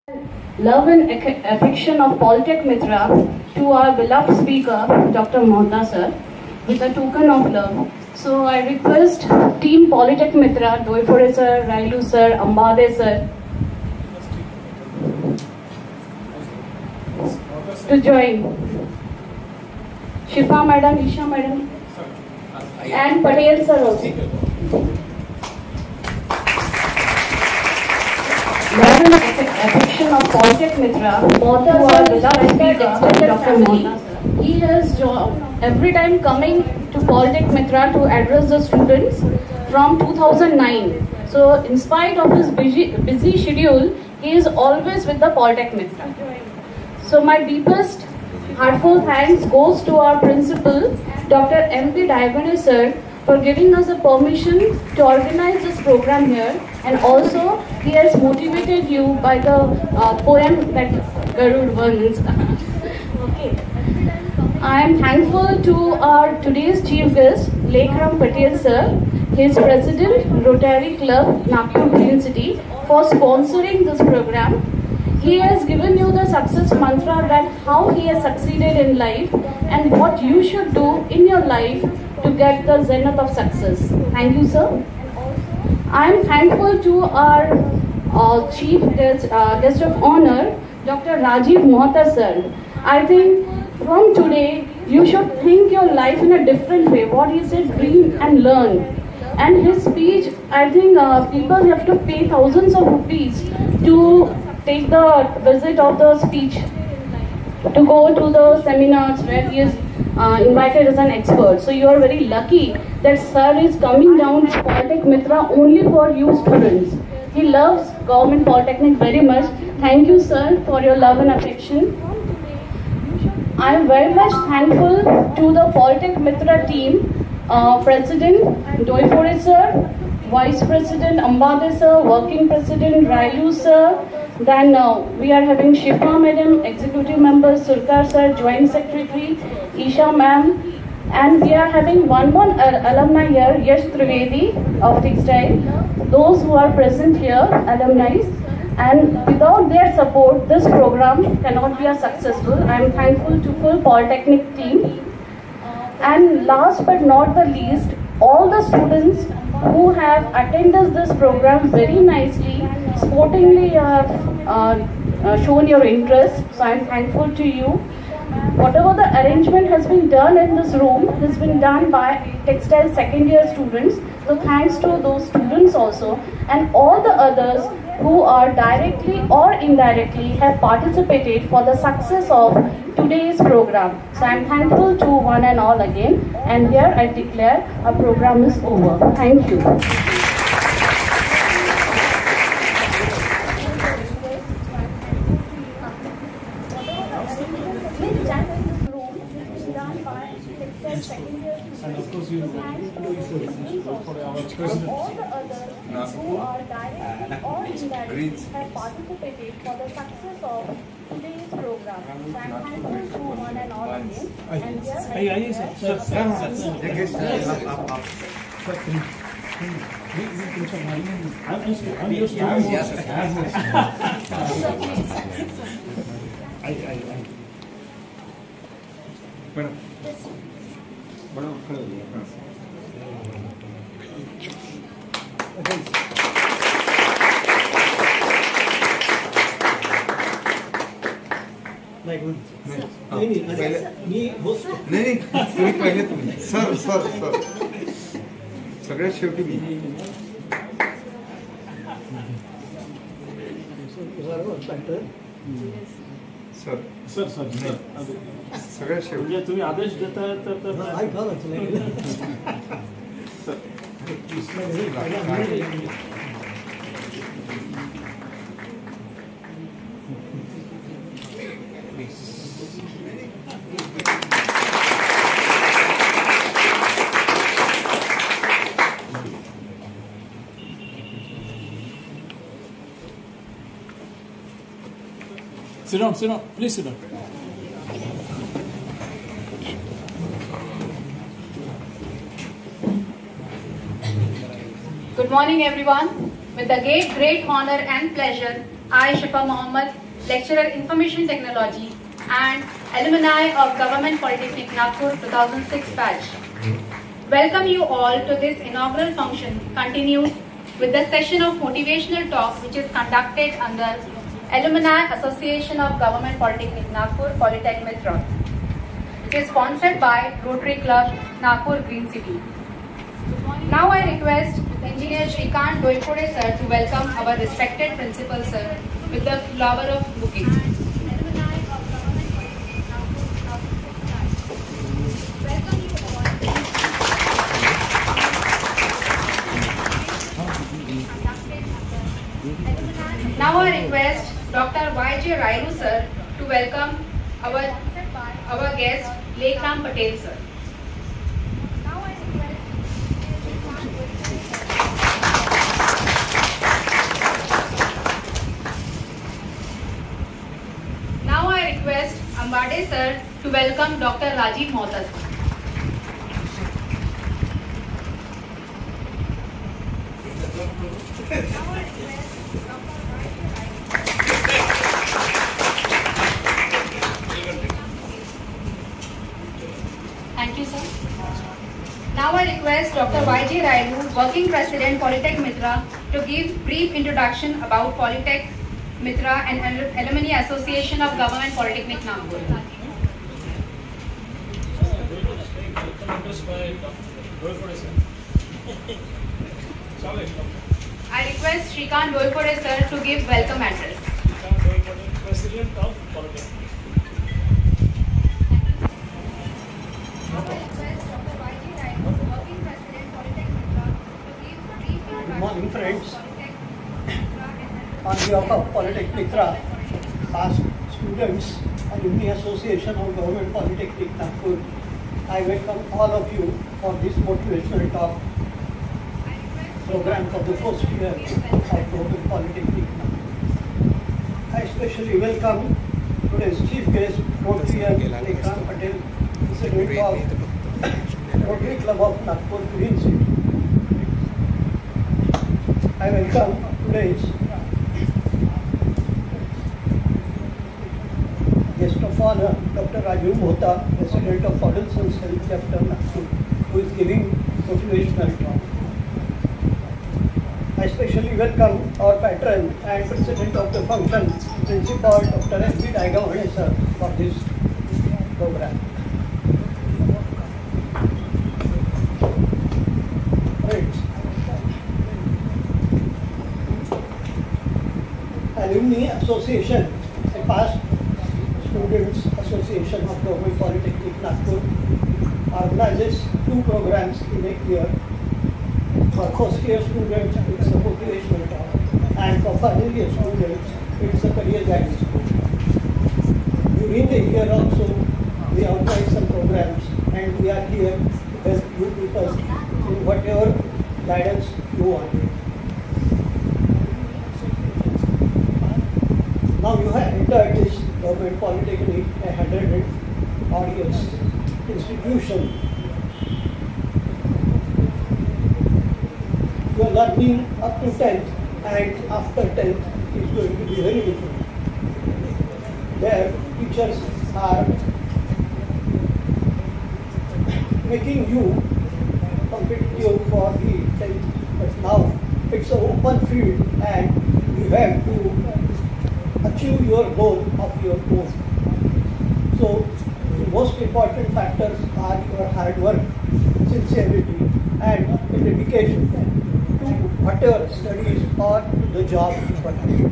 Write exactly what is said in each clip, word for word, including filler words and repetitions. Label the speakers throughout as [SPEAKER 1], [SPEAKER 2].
[SPEAKER 1] Love and affection of Polytech Mitra to our beloved speaker, Doctor Mohta sir, with a token of love. So I request Team Polytech Mitra, Doifore sir, Railu sir, Ambade sir, to join. Shifa madam, Isha madam, and Patel sir also. Love and affection of Polytech Mitra to our beloved speaker, Doctor Mohta sir. He has every time coming to Polytech Mitra to address the students from two thousand nine. So in spite of his busy, busy schedule, he is always with the Polytech Mitra. So my deepest heartfelt thanks goes to our principal, Doctor M P Diagone sir, for giving us the permission to organize this program here, and also he has motivated you by the uh, poem that Garud Varns. Okay. I am thankful to our today's chief guest, Lekram Patel sir, his president, Rotary Club, Nagpur Green City, for sponsoring this program. He has given you the success mantra that how he has succeeded in life and what you should do in your life to get the zenith of success. Thank you, sir. I am thankful to our uh, chief guest, uh, guest of honor, Doctor Rajiv Mohta sir. I think from today, you should think your life in a different way. What he said, dream and learn. And his speech, I think uh, people have to pay thousands of rupees to take the visit of the speech, to go to the seminars where he is uh, invited as an expert. So you are very lucky that sir is coming down to Polytech Mitra only for you students. He loves Government Polytechnic very much. Thank you, sir, for your love and affection. I am very much thankful to the Polytech Mitra team, uh, President Doifore sir, Vice President Ambade sir, Working President Railu sir. Then uh, we are having Shifa madam, Executive Member Surkar sir, Joint Secretary Isha ma'am, and we are having one more uh, alumni here, Yash Trivedi of Textile. Those who are present here, alumni. And without their support, this program cannot be a successful. I am thankful to full Polytechnic team. And last but not the least, all the students who have attended this program very nicely, sportingly have uh, uh, shown your interest. So I am thankful to you. Whatever the arrangement has been done in this room has been done by textile second year students. So thanks to those students also, and all the others who are directly or indirectly have participated for the success of today's program. So I am thankful to one and all again, and here I declare our program is over. Thank you.
[SPEAKER 2] And of course, you for our president.
[SPEAKER 1] All the others who are direct or indirect have participated for the success of today's program. So I am thankful to one and all again. And here I
[SPEAKER 2] Sir, sir, sir. I'm used to. I'm used to. Yes. I, I, I. Madam. Madam,
[SPEAKER 3] नहीं नहीं पहले नहीं नहीं तुम्ही पहिले तुम्ही sir sir sir सगळ्यात शेवटी मी सर
[SPEAKER 2] सर सर सर
[SPEAKER 3] सगळ्यात शेवटी
[SPEAKER 2] तुम्ही आदेश देता तर Sit down, sit down. Please sit down.
[SPEAKER 4] Good morning, everyone. With the great, great honor and pleasure, I, Shifa Mohammed, Lecturer Information Technology and Alumni of Government Polytechnic Nagpur two thousand six batch. Welcome you all to this inaugural function continued with the session of motivational talk which is conducted under Alumni Association of Government Polytechnic Nagpur Polytech Mitra. It is sponsored by Rotary Club Nagpur Green City. Now I request Engineer Shrikant Doipode sir to welcome our respected principal sir with the flower of bouquet. Now I request Doctor Y J Railu sir to welcome our, our guest Lekram Patel sir. Now I request Ambade sir to welcome Doctor Rajiv Mohta sir. Thank you, sir. Now I request Doctor Y J Railu, Working President, Polytech Mitra, to give brief introduction about Polytech Mitra and Alumni Association of Government Polytechnic Nagpur. I request Shrikant Doipode sir to give welcome address.
[SPEAKER 2] President of Polytechnic.
[SPEAKER 5] Good morning, friends. On behalf of Polytech Mitra, past students, Alumni Association of Government Polytechnic Nagpur, I welcome all of you for this motivational talk program for the first year of Government Polytechnic Nagpur. I especially welcome today's chief guest, Rotary Lekram Patel, President of Rotary Club of Nagpur Green City. I welcome today's guest of honor, Doctor Rajiv Mohta, President of Audelson's Health Chapter Nagpur, who is giving motivational talk. I especially welcome our patron and President of the function, Principal Doctor S B Daigavane sir, for this program. Friends, Alumni Association, a past Students Association of Government Polytechnic Nagpur, organizes two programs in a year. For first year students, it's a motivational talk, and for final year students, it's a career guidance program. During the year also, we organize some programs, and we are here to help you people in whatever guidance you want. Now you have entered this Government Polytechnic, a hundred audience institution. You are learning up to tenth, and after tenth is going to be very different. There, teachers are making you competitive for the tenth, but now it's an open field, and you have to achieve your goal of your own. So the most important factors are your hard work, sincerity, and the dedication to whatever studies or the job you pursue.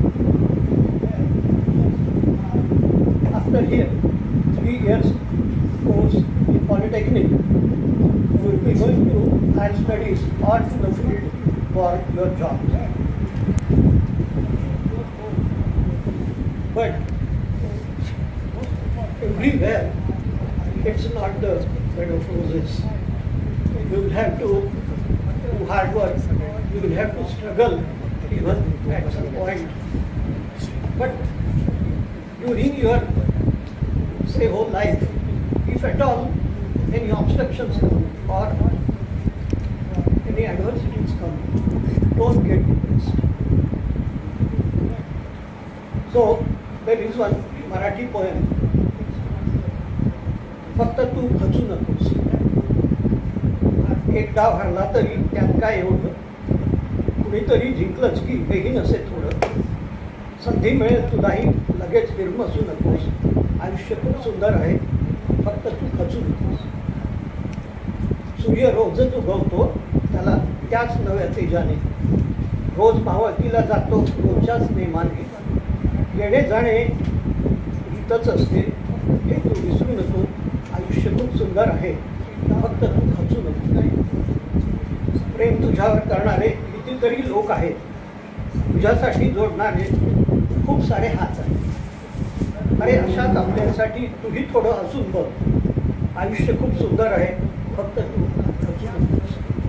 [SPEAKER 5] After here, three years course in Polytechnic, you will be going to add studies onto the field for your job. But everywhere, it's not the bed of roses. You will have to do hard work. You will have to struggle even at some point. But during your, say, whole life, if at all any obstructions come or any adversities come, don't get depressed. So there is one Marathi poem. फक्त तू खचू नकोस. एक डाव हरला तरी त्यात काय एवढं, कुणीतरी जिंकलंच की हेही नसे थोडं. संधी मिळेल तुलाही लगेच निर्मसू नकोस. आयुष्य खूप सुंदर आहे, फक्त तू खचू नकोस. सूर्य रोजच उगवतो, त्याला त्याच नव्या तेजाने. रोज मावळतीला जातो रोजच्याच नेमाने. येणे जाणे रीतच असते, हे तू विसरू नको. आयुष्य खूप सुंदर आहे, फक्त तू खचू नको. प्रेम तुझ्यावर करणारे कितीतरी लोक आहेत, तुझ्यासाठी जोडणारे खूप सारे हात आहेत. अरे अशाच आपल्यासाठी तूही थोडं हसून बघ. आयुष्य खूप सुंदर आहे, फक्त तू खचू नकोस.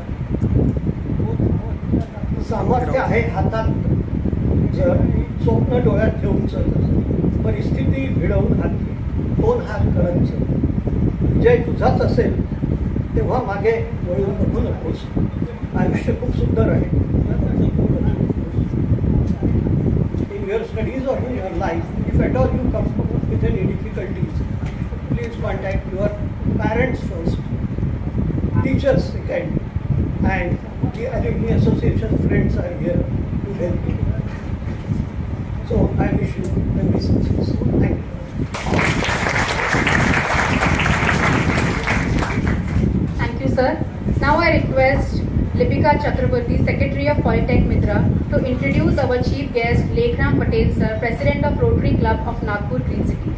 [SPEAKER 5] सामर्थ्य आहे हातात जर स्वप्न डोळ्यात घेऊन चल. परिस्थिती भिडवून हाती दोन हात करत चल. विजय तुझाच असेल तेव्हा मागे वळून बघू नकोस. आयुष्य खूप सुंदर आहे. In your studies or in your life, if at all you come with any difficulties, please contact your parents first, teachers second, and the alumni association friends are here to help you. So I wish you every success. Thank you.
[SPEAKER 4] Thank you, sir. Now I request Lipika Chakraborty, Secretary of Polytech Mitra, to introduce our chief guest, Lekram Patel, sir, President of Rotary Club of Nagpur Green City.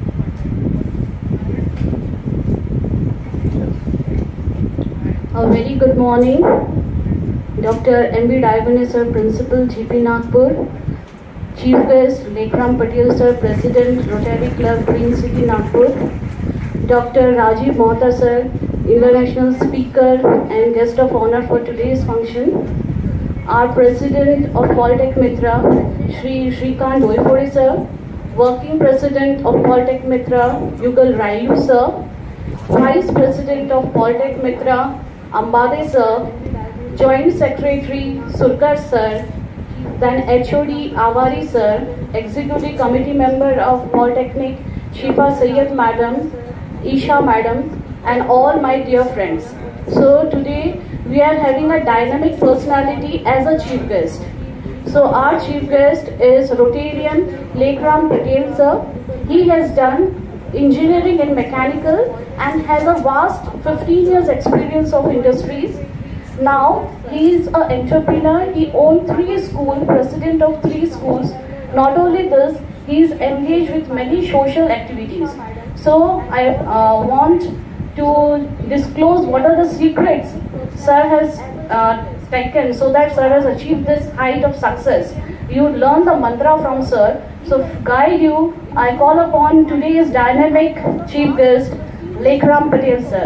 [SPEAKER 1] A very good morning, Doctor M B Divan sir, Principal G P Nagpur, Chief Guest Lekram Patel sir, President Rotary Club Green City Nagpur, Doctor Rajiv Mohta sir, International Speaker and Guest of Honor for today's function, our President of Polytech Mitra, Shri Shrikant Doifode sir, Working President of Polytech Mitra, Yugal Railu sir, Vice President of Polytech Mitra, Ambade sir, Joint Secretary Surkar sir, then H O D Avari sir, Executive Committee Member of Polytechnic Shifa Sayyed Madam, Isha Madam, and all my dear friends. So today we are having a dynamic personality as a chief guest. So our chief guest is Rotarian Lekram Patel sir. He has done engineering and mechanical and has a vast fifteen years experience of industries. Now he is an entrepreneur. He owns three schools, president of three schools. Not only this, he is engaged with many social activities. So I uh, want to disclose what are the secrets sir has uh, taken so that sir has achieved this height of success. You learn the mantra from sir. So guide you, I call upon today's dynamic chief guest, Lekram Patel sir.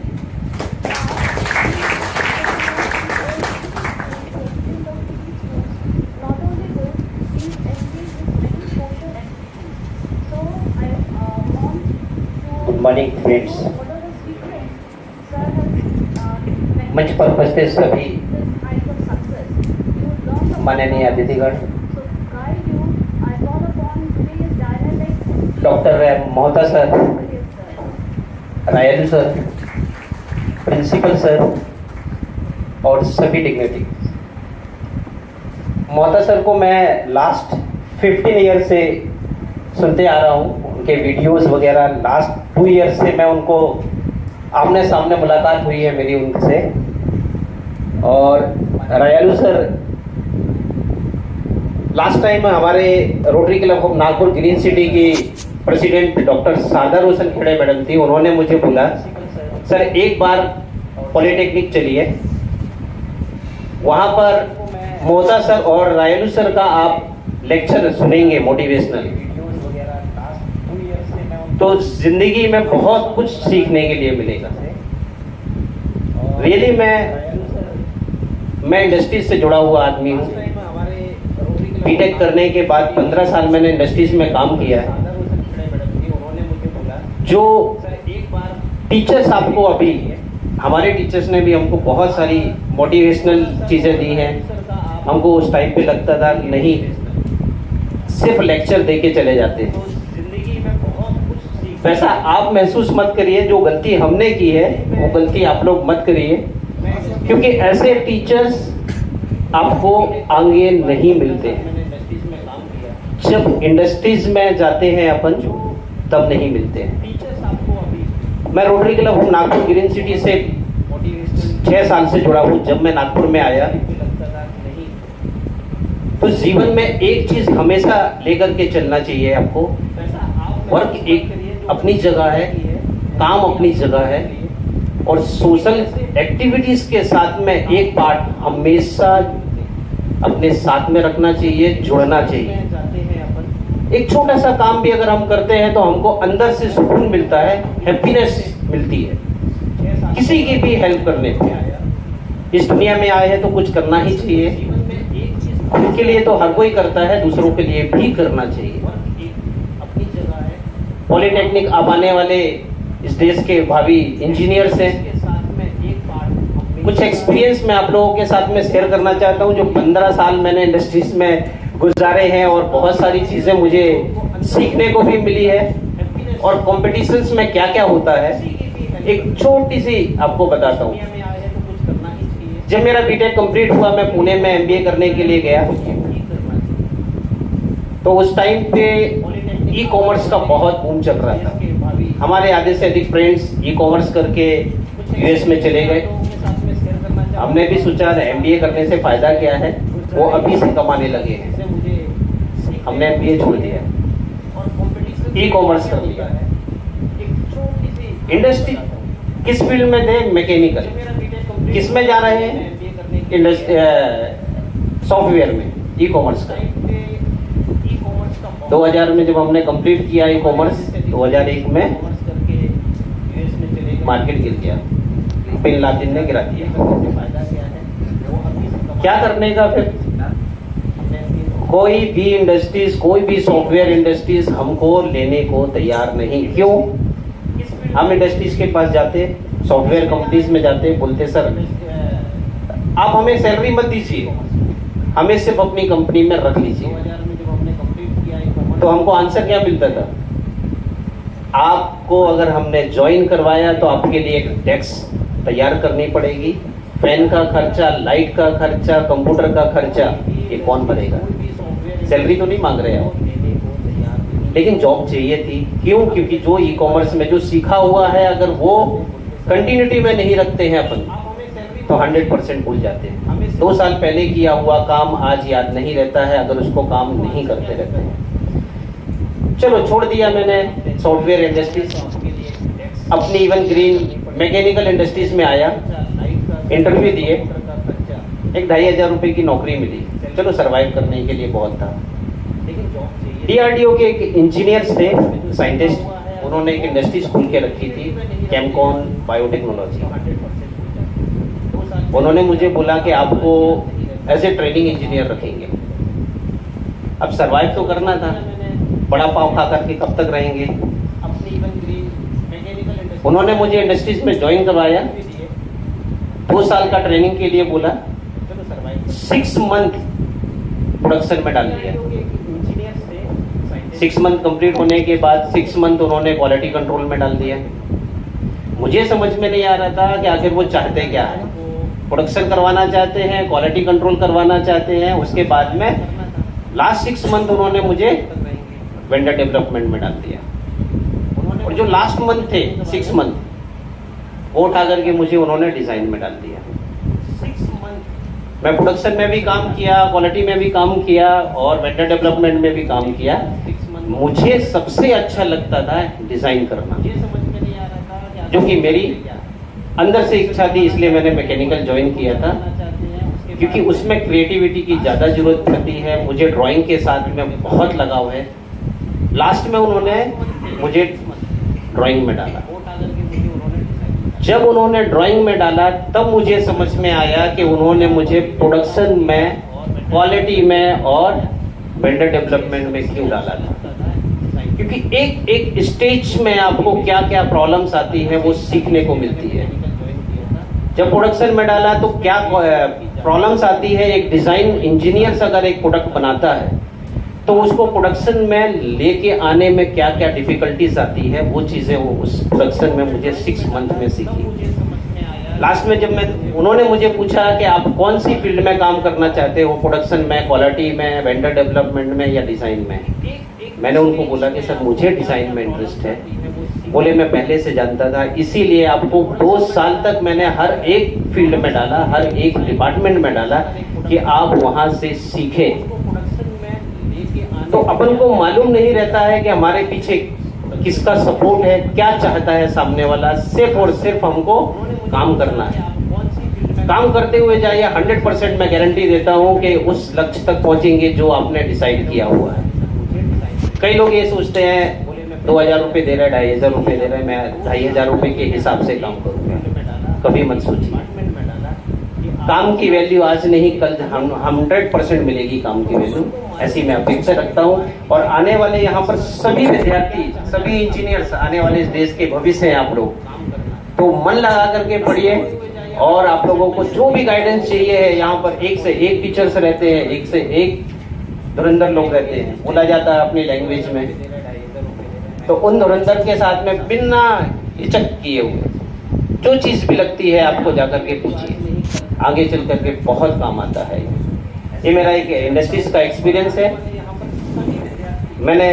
[SPEAKER 6] Good morning friends. मंच पर उपस्थित सभी माननीय अतिथिगण, doctor Mohta sir, Rayalu sir, principal sir और सभी dignity. Mohta sir को मैं लास्ट फिफ्टीन ईयर से सुनते आ रहा हूँ। उनके वीडियोस वगैरह लास्ट टू ईयर से मैं उनको आमने सामने मुलाकात हुई है मेरी उनसे। और रायलू सर लास्ट टाइम हमारे Rotary club of Nagpur green city की president doctor Sharda Roshan Khede madam थी। उन्होंने मुझे बोला सर एक बार पॉलिटेक्निक चलिए, वहां पर मोहता सर और रायलू सर का आप लेक्चर सुनेंगे मोटिवेशनल, तो जिंदगी में बहुत कुछ सीखने के लिए मिलेगा। रियली मैं मैं इंडस्ट्रीज से जुड़ा हुआ आदमी हूँ। बीटेक करने के बाद पंद्रह साल मैंने इंडस्ट्रीज में काम किया है। जो टीचर्स आपको अभी हमारे टीचर्स ने भी हमको बहुत सारी मोटिवेशनल चीजें दी हैं। हमको उस टाइम पे लगता था नहीं सिर्फ लेक्चर दे के चले जाते हैं। वैसा आप महसूस मत करिए, जो गलती हमने की है वो गलती आप लोग मत करिए, क्योंकि ऐसे टीचर्स आपको आगे नहीं मिलते। जब इंडस्ट्रीज में जाते हैं अपन तब नहीं मिलते हैं। मैं Rotary club of Nagpur green city से छह साल से जुड़ा हूं। जब मैं नागपुर में आया तो जीवन में एक चीज हमेशा लेकर के चलना चाहिए आपको, वर्क एक अपनी जगह है, काम अपनी जगह है, और सोशल एक्टिविटीज के साथ में एक पार्ट हमेशा अपने साथ में रखना चाहिए, जुड़ना चाहिए। एक छोटा सा काम भी अगर हम करते हैं तो हमको अंदर से सुकून मिलता है, हैप्पीनेस मिलती है। किसी की भी हेल्प करने पे, इस दुनिया में आए हैं तो कुछ करना ही चाहिए। खुद के लिए तो हर कोई करता है, दूसरों के लिए भी करना चाहिए। पॉलिटेक्निक अब आने वाले इस देश के भावी इंजीनियर्स हैं। कुछ एक्सपीरियंस मैं आप लोगों के साथ में शेयर करना चाहता हूं, जो पंद्रह साल मैंने इंडस्ट्रीज में गुजारे हैं और बहुत सारी चीजें मुझे सीखने को भी मिली है, और कॉम्पिटिशन्स में क्या क्या होता है एक छोटी सी आपको बताता हूँ। जब मेरा बीटेक कंप्लीट हुआ, मैं पुणे में एमबीए करने के लिए गया, तो उस टाइम पे ई कॉमर्स का बहुत बूम चल रहा था। हमारे आधे से अधिक फ्रेंड्स ई कॉमर्स करके यूएस में चले गए। हमने भी सोचा एमबीए करने से फायदा क्या है, वो अभी से कमाने लगे हैं। हमने एमबीए छोड़ दिया, ई कॉमर्स कर लिया। इंडस्ट्री किस फील्ड में थे? मैकेनिकल। किस में जा रहे हैं? इंडस्ट्री सॉफ्टवेयर में, ई कॉमर्स का। दो हज़ार में जब हमने कंप्लीट किया ई कॉमर्स, दो हज़ार एक में मार्केट गिर गया, बिन लादेन ने गिरा दिया। क्या करने का फिर? कोई भी इंडस्ट्रीज, कोई भी सॉफ्टवेयर इंडस्ट्रीज हमको लेने को तैयार नहीं। क्यों? हम इंडस्ट्रीज के पास जाते, सॉफ्टवेयर कंपनीज में जाते, बोलते सर आप हमें सैलरी मत दीजिए, हमें सिर्फ अपनी कंपनी में रख लीजिए। तो हमको आंसर क्या मिलता था? आपको अगर हमने ज्वाइन करवाया तो आपके लिए एक टैक्स तैयार करनी पड़ेगी, फैन का खर्चा, लाइट का खर्चा, कंप्यूटर का खर्चा, ये कौन भरेगा? सैलरी तो नहीं मांग रहे आप, लेकिन जॉब चाहिए थी। क्यों? क्योंकि जो ई कॉमर्स में जो सीखा हुआ है, अगर वो कंटिन्यूटी में नहीं रखते हैं अपन, तो हंड्रेड परसेंट भूल जाते हैं। दो साल पहले किया हुआ काम आज याद नहीं रहता है, अगर उसको काम नहीं करते रहते हैं। चलो छोड़ दिया मैंने सॉफ्टवेयर इंडस्ट्रीज, अपनी इवन ग्रीन मैकेनिकल इंडस्ट्रीज में आया, इंटरव्यू दिए, एक ढाई हजार रुपए की नौकरी मिली। चलो सरवाइव करने के लिए बहुत था। डीआरडीओ के एक इंजीनियर्स थे, साइंटिस्ट, उन्होंने एक इंडस्ट्री खोल के रखी थी, केमकॉन बायोटेक्नोलॉजी। उन्होंने मुझे बोला कि आपको एज ए ट्रेनिंग इंजीनियर रखेंगे। अब सरवाइव तो करना था, बड़ा पाव खा करके कब तक रहेंगे। उन्होंने मुझे इंडस्ट्रीज में ज्वाइन करवाया, दो साल का ट्रेनिंग के लिए बोला, सिक्स मंथ प्रोडक्शन में डाल दिया। सिक्स मंथ कंप्लीट होने के बाद सिक्स मंथ उन्होंने क्वालिटी कंट्रोल में डाल दिया। मुझे समझ में नहीं आ रहा था कि आखिर वो चाहते क्या है। प्रोडक्शन करवाना चाहते हैं, क्वालिटी कंट्रोल करवाना चाहते हैं, उसके बाद में लास्ट सिक्स मंथ उन्होंने मुझे वेंडर डेवलपमेंट में डाल दिया। और जो लास्ट मंथ थे सिक्स मंथ, वो उठा करके मुझे उन्होंने डिजाइन में डाल दिया। मैं प्रोडक्शन में भी काम किया, क्वालिटी में भी काम किया, और वेंडर डेवलपमेंट में भी काम किया। मुझे सबसे अच्छा लगता था डिजाइन करना, जो कि मेरी अंदर से इच्छा थी, इसलिए मैंने मैकेनिकल ज्वाइन किया था, क्योंकि उसमें क्रिएटिविटी की ज्यादा जरूरत पड़ती है। मुझे ड्राइंग के साथ में बहुत लगाव है। लास्ट में उन्होंने मुझे ड्राइंग में डाला। जब उन्होंने ड्राइंग में डाला तब मुझे समझ में आया कि उन्होंने मुझे प्रोडक्शन में, क्वालिटी में और वेंडर डेवलपमेंट में क्यों डाला था। क्योंकि एक एक स्टेज में आपको क्या क्या प्रॉब्लम्स आती है वो सीखने को मिलती है। जब प्रोडक्शन में डाला तो क्या प्रॉब्लम्स आती है, एक डिजाइन इंजीनियर अगर एक प्रोडक्ट बनाता है तो उसको प्रोडक्शन में लेके आने में क्या क्या डिफिकल्टीज आती है, वो चीज़ें वो उस प्रोडक्शन में मुझे सिक्स मंथ में सीखी। लास्ट में जब मैं उन्होंने मुझे पूछा कि आप कौन सी फील्ड में काम करना चाहते हो, प्रोडक्शन में, क्वालिटी में, वेंडर डेवलपमेंट में या डिज़ाइन में, मैंने उनको बोला कि सर मुझे डिज़ाइन में इंटरेस्ट है। बोले मैं पहले से जानता था, इसीलिए आपको दो साल तक मैंने हर एक फील्ड में डाला, हर एक डिपार्टमेंट में डाला कि आप वहां से सीखें। तो अपन को मालूम नहीं रहता है कि हमारे पीछे किसका सपोर्ट है, क्या चाहता है सामने वाला। सिर्फ और सिर्फ हमको काम करना है, काम करते हुए जाइए। हंड्रेड परसेंट मैं गारंटी देता हूं कि उस लक्ष्य तक पहुंचेंगे जो आपने डिसाइड किया हुआ है। कई लोग ये सोचते हैं दो हजार रुपये दे रहे हैं, ढाई हजार रुपये दे रहे हैं, मैं ढाई हजार रुपये के हिसाब से काम करूंगा। कभी मत सोचिए, काम की वैल्यू आज नहीं कल हम हंड्रेड परसेंट मिलेगी काम की वैल्यू, ऐसी मैं अपेक्षा रखता हूँ। और आने वाले यहाँ पर सभी विद्यार्थी, सभी इंजीनियर्स, आने वाले इस देश के भविष्य हैं आप लोग, तो मन लगा करके पढ़िए। और आप लोगों को जो भी गाइडेंस चाहिए है, यहाँ पर एक से एक टीचर्स रहते हैं, एक से एक धुरंधर लोग रहते हैं, बोला जाता है अपनी लैंग्वेज में। तो उन धुरंधर के साथ में बिना हिचक किए हुए जो चीज भी लगती है आपको जाकर के पूछिए, आगे चल करके बहुत काम आता है। ये मेरा एक इंडस्ट्रीज का एक्सपीरियंस है। मैंने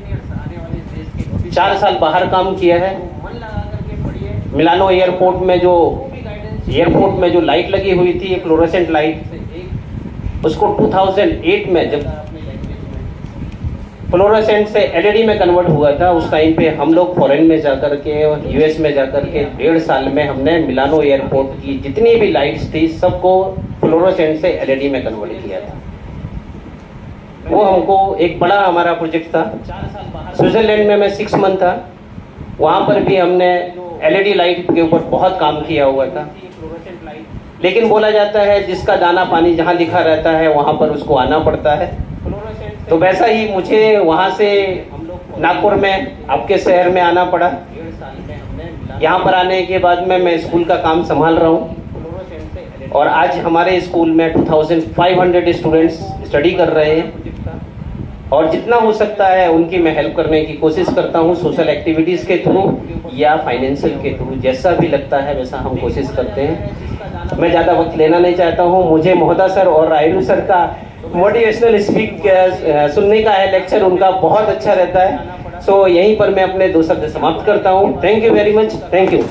[SPEAKER 6] चार साल बाहर काम किया है। मिलानो एयरपोर्ट में जो एयरपोर्ट में जो लाइट लगी हुई थी, फ्लोरोसेंट लाइट, उसको दो हज़ार आठ में जब फ्लोरोसेंट से एलईडी में कन्वर्ट हुआ था, उस टाइम पे हम लोग फॉरेन में जाकर के और यूएस में जाकर के डेढ़ साल में हमने मिलानो एयरपोर्ट की जितनी भी लाइट्स थी सबको फ्लोरोसेंट से एलईडी में कन्वर्ट किया था। वो हमको एक बड़ा हमारा प्रोजेक्ट था। स्विट्जरलैंड में मैं सिक्स मंथ था, वहां पर भी हमने एलईडी लाइट के ऊपर बहुत काम किया हुआ था। लेकिन बोला जाता है जिसका दाना पानी जहाँ लिखा रहता है वहां पर उसको आना पड़ता है। तो वैसा ही मुझे वहां से नागपुर में आपके शहर में आना पड़ा। यहाँ पर आने के बाद में मैं स्कूल का काम संभाल रहा हूँ और आज हमारे स्कूल में पच्चीस सौ स्टूडेंट्स स्टडी कर रहे हैं और जितना हो सकता है उनकी मैं हेल्प करने की कोशिश करता हूँ, सोशल एक्टिविटीज के थ्रू या फाइनेंशियल के थ्रू, जैसा भी लगता है वैसा हम कोशिश करते हैं। मैं ज़्यादा वक्त लेना नहीं चाहता हूँ। मुझे मोहता सर और रायलू सर का मोटिवेशनल स्पीक सुनने का है, लेक्चर उनका बहुत अच्छा रहता है। सो so, यहीं पर मैं अपने दो शब्द समाप्त करता हूँ। Thank you very much. Thank you.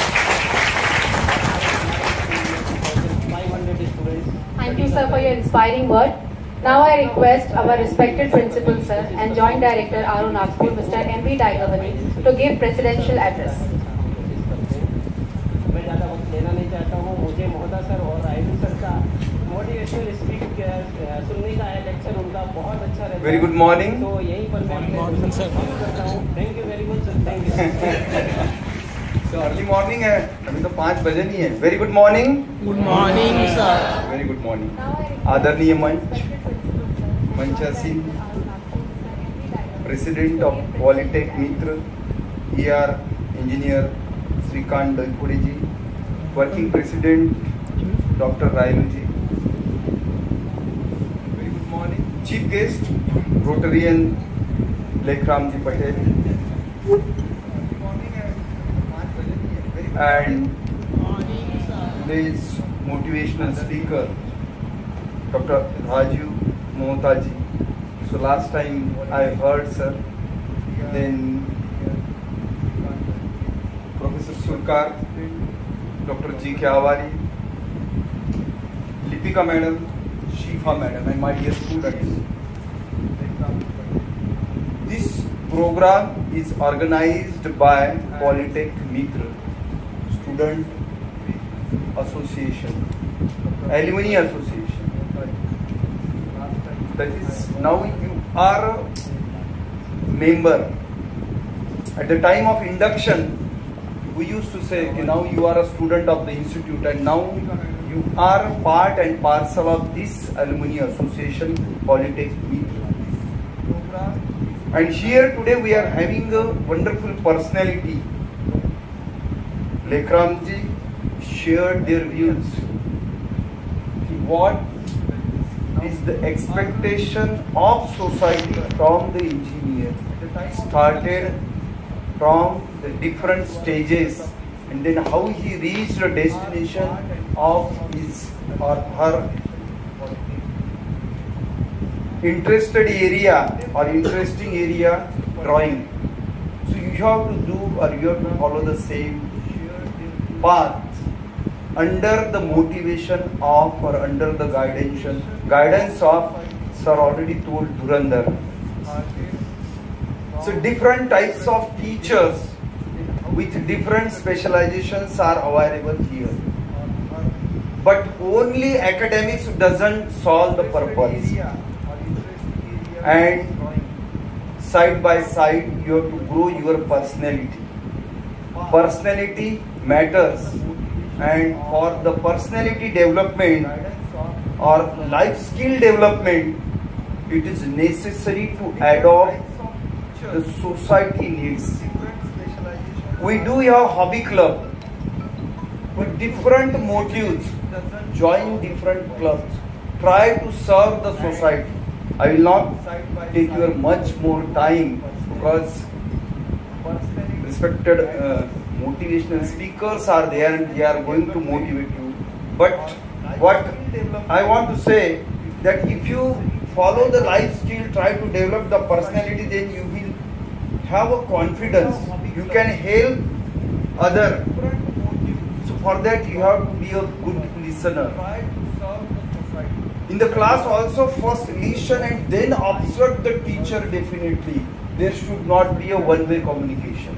[SPEAKER 4] Thank you, sir, for your inspiring word. Now I request our respected principal, sir, and Joint Director R O Nagpur, Mister M V Daigavani, to give presidential address.
[SPEAKER 6] मैं ज़्यादा वक्त लेना नहीं चाहता हूँ। मुझे Mohta sir और Rayalu sir का मोटिवेशनल स्पीक सुनने का है, लेक्चर उनका बहुत अच्छा रहता है।
[SPEAKER 3] Very good morning.
[SPEAKER 6] तो यहीं पर मैं अपने करता हूँ। Thank you very much sir. Thank you.
[SPEAKER 3] तो अर्ली मॉर्निंग है, अभी तो पाँच बजे नहीं है। Very good morning.
[SPEAKER 2] Good morning sir.
[SPEAKER 3] Very good morning. आदरणीय मंच मंचासीन president of polytech Mitra E R engineer Shrikant Dalpudi ji, working president doctor रायलू ji, very good morning. Chief guest Rotarian Lekhram ji Patel, and today's motivational speaker Doctor Rajiv Mohtaji. So last time I heard sir, then Professor Surkar, Doctor G. Kyawari, Lipika madam, Shifa madam, and my dear students. This program is organized by Polytech Mitra Student Association, Alumni Association. That is, now you are a member. At the time of induction, we used to say, okay, now you are a student of the institute, and now you are part and parcel of this Alumni Association, Polytech Mitra. And here today we are having a wonderful personality. Lekramji shared their views. What is the expectation of society from the engineer. Started from the different stages and then how he reached the destination of his or her interested area or interesting area drawing. So you have to do or you have to follow the same path under the motivation of or under the guidance guidance of sir already told Dhurandhar. So different types of teachers with different specializations are available here. But only academics doesn't solve the purpose. And side by side you have to grow your personality. Personality matters, and for the personality development or life skill development, it is necessary to adopt the society needs. We do a hobby club with different motives. Join different clubs. Try to serve the society. I will not take your much more time because respected uh, motivational speakers are there and they are going to motivate you. But what I want to say that if you follow the life skill, try to develop the personality, then you will have a confidence. You can help other. So for that you have to be a good listener. In the class also first listen and then observe the teacher definitely. There should not be a one-way communication.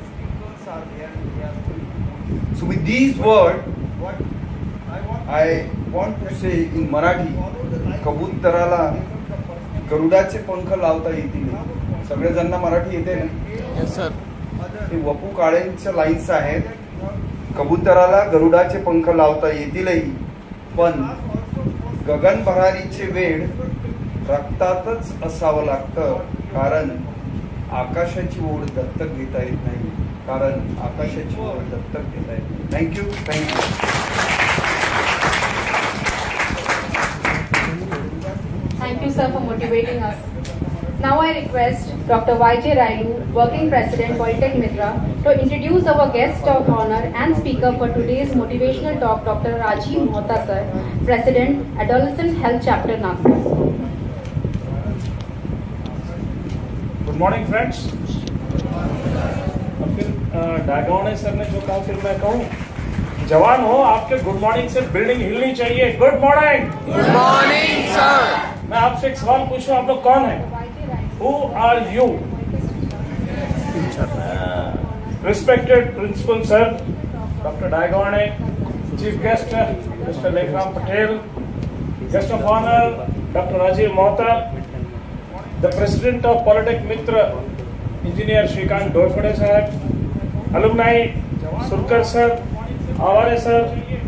[SPEAKER 3] So with these words, I want to say in Marathi, कबूतराला गरुडाचे पंख लावता येतील. सगळ्यांना मराठी येते ना?
[SPEAKER 2] Yes sir.
[SPEAKER 3] हे वपू काळेंच्या लाईन्स आहेत. कबूतराला गरुडाचे पंख लावता येतीलही, पण गगन भरारीचे वेळ रक्तातच असावं लागतं, कारण आकाशाची ओढ दत्तक घेता येत नाही. कारण आकाशाची ओढ दत्तक घेता येत नाही. Thank you thank you
[SPEAKER 4] Thank you, sir, for motivating us. Now I request Doctor Y J Railu, Working President, Polytech Mitra, to introduce our guest of honor and speaker for today's motivational talk, Doctor Rajiv Mohta, sir, President, Adolescent Health Chapter, Nagpur.
[SPEAKER 2] Good morning, friends. अब फिर डागावणे sir ने जो कहा फिर मैं कहूँ, जवान हो, आपके गुड मॉर्निंग से बिल्डिंग हिलनी चाहिए. Good morning. Good morning sir. मैं आपसे एक सवाल पूछूं, आप लोग कौन हैं? Who are you? Respected Principal Sir, Doctor Daigawane, Chief Guest Mister Lekram Patel, Guest of Honor Doctor Rajiv Mohta, the President of Polytech Mitra, Engineer Shrikant Doifade Sahab, Alumni Surkar Sir, Aware Sir,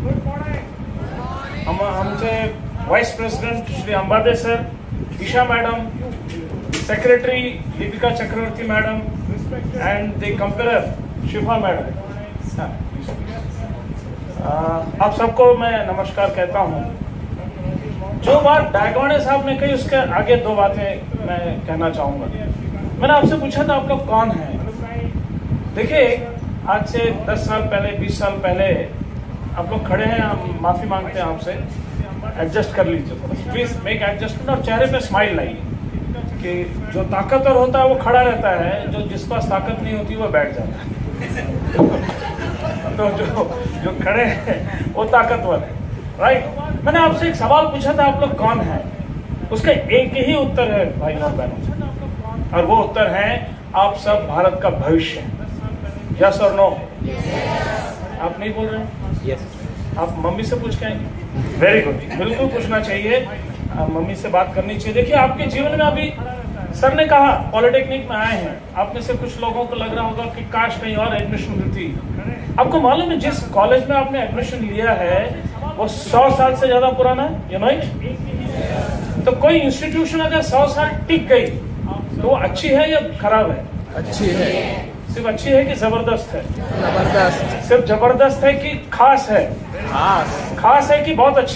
[SPEAKER 2] हम हमसे vice president Shri Ambade sir, Isha madam, secretary Deepika Chakravarty madam and the comperer Shifa madam. आप सबको मैं नमस्कार कहता हूं. जो बात डायगावणे साहब ने कही उसके आगे दो बातें मैं कहना चाहूंगा. मैंने आपसे पूछा था आप लोग कौन हैं. देखिए, आज से दस साल पहले, बीस साल पहले आप लोग खड़े हैं, हम माफी मांगते हैं आपसे, एडजस्ट कर लीजिए प्लीज, मेक एडजस्टमेंट और चेहरे पे स्माइल लाइए. कि जो ताकतवर होता है वो खड़ा रहता है, जो जिस पास ताकत नहीं होती वो बैठ जाता है. तो जो जो खड़े हैं वो ताकतवर है, राइट. मैंने आपसे एक सवाल पूछा था, आप लोग कौन हैं. उसका एक ही उत्तर है भाइयों और बहनों, और वो उत्तर है आप सब भारत का भविष्य हैं. यस और नो? आप नहीं बोल रहे हैं? यस. आप मम्मी से पूछ के आएंगे? वेरी गुड, बिल्कुल पूछना चाहिए, मम्मी से बात करनी चाहिए. देखिए, आपके जीवन में अभी सर ने कहा पॉलिटेक्निक में आए हैं, आप में से कुछ लोगों को लग रहा होगा कि काश कहीं और एडमिशन मिलती. आपको मालूम है जिस कॉलेज में आपने एडमिशन लिया है वो सौ साल से ज्यादा पुराना है, यू नो इट. तो कोई इंस्टीट्यूशन अगर सौ साल टिक गई तो वो अच्छी है या खराब है? अच्छी है. सिर्फ अच्छी है कि जबरदस्त है? जबरदस्त. सिर्फ जबरदस्त है कि खास है? खास. खास है कि बहुत अच्छी?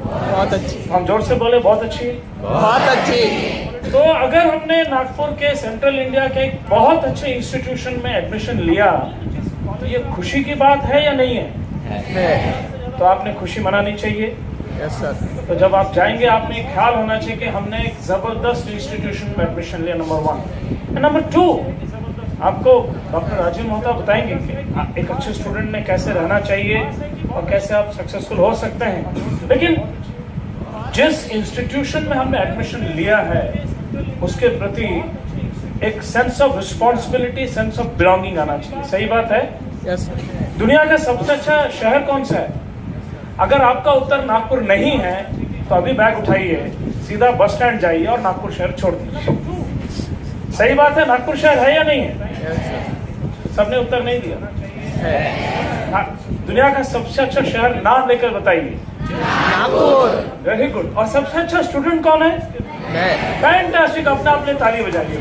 [SPEAKER 7] बहुत अच्छी।
[SPEAKER 2] हम जोर से बोले बहुत अच्छी।
[SPEAKER 7] बहुत अच्छी।
[SPEAKER 2] तो अगर हमने नागपुर के सेंट्रल इंडिया के एक बहुत अच्छे इंस्टीट्यूशन में एडमिशन लिया तो ये खुशी की बात है या नहीं है?
[SPEAKER 7] है।
[SPEAKER 2] तो आपने खुशी मनानी चाहिए।
[SPEAKER 7] Yes sir.
[SPEAKER 2] तो जब आप जाएंगे आपने एक ख्याल होना चाहिए कि हमने एक जबरदस्त इंस्टीट्यूशन में एडमिशन लिया, नंबर वन। नंबर टू, आपको डॉक्टर राजीव मोहता बताएंगे कि एक अच्छे स्टूडेंट ने कैसे रहना चाहिए और कैसे आप सक्सेसफुल हो सकते हैं। लेकिन जिस इंस्टीट्यूशन में हमने एडमिशन लिया है उसके प्रति एक sense of responsibility, sense of belonging आना चाहिए। सही बात है?
[SPEAKER 7] यस।
[SPEAKER 2] दुनिया का सबसे अच्छा शहर कौन सा है? अगर आपका उत्तर नागपुर नहीं है तो अभी बैग उठाइए, सीधा बस स्टैंड जाइए और नागपुर शहर छोड़ दीजिए। सही बात है? नागपुर शहर है या नहीं है? सबने उत्तर नहीं दिया है। दुनिया का सबसे अच्छा शहर नाम लेकर बताइए।
[SPEAKER 7] नागपुर।
[SPEAKER 2] Very good. और सबसे अच्छा स्टूडेंट कौन है?
[SPEAKER 7] मैं।
[SPEAKER 2] फैंटास्टिक। अपना अपने ताली बजाइए।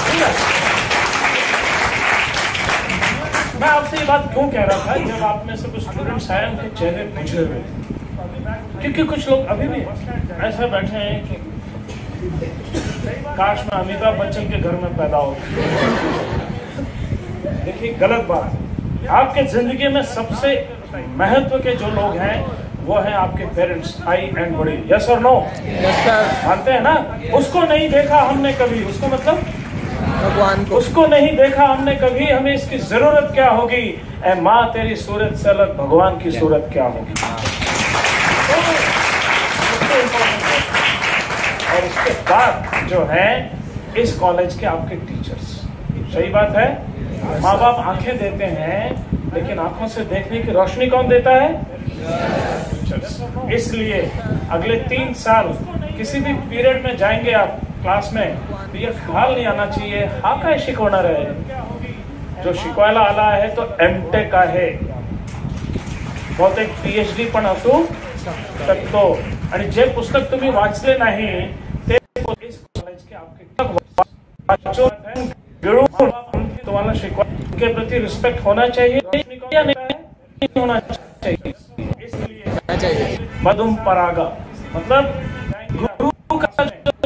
[SPEAKER 2] मैं आपसे ये बात क्यों कह रहा था, जब आप में से कुछ स्टूडेंट्स आए उनके चेहरे पूछे हुए, क्योंकि कुछ लोग अभी भी ऐसा बैठे हैं कि काश मैं अमिताभ बच्चन के घर में पैदा हो। देखिए गलत बात है। आपके जिंदगी में सबसे महत्व के जो लोग हैं वो है आपके पेरेंट्स, आई एंड बड़ी। यस और नो?
[SPEAKER 7] Yes sir.
[SPEAKER 2] मानते हैं ना? उसको नहीं देखा हमने कभी, उसको मतलब
[SPEAKER 7] भगवान को।
[SPEAKER 2] उसको नहीं देखा हमने कभी, हमें इसकी जरूरत क्या होगी? ए माँ तेरी सूरत से अलग भगवान की सूरत क्या होगी? और उसके बाद जो है इस कॉलेज के आपके टीचर्स। सही बात है? माँ बाप आंखें देते हैं लेकिन आंखों से देखने की रोशनी कौन देता है? टीचर्स। इसलिए अगले तीन साल किसी भी पीरियड में जाएंगे आप क्लास में तो ये ख्याल नहीं आना चाहिए हा काय शिकवणार आहे, जो शिकवायला आला आहे तो एमटेक आहे, बहुतेक पीएचडी पण असू शकतो। आणि जे पुस्तक तुम्ही वाचले नाही ते इस कॉलेज के आपके तुम्हाला शिकवा के प्रति रिस्पेक्ट होना चाहिए या नहीं होना चाहिए? इसलिए मधुम परागा मतलब गुरु का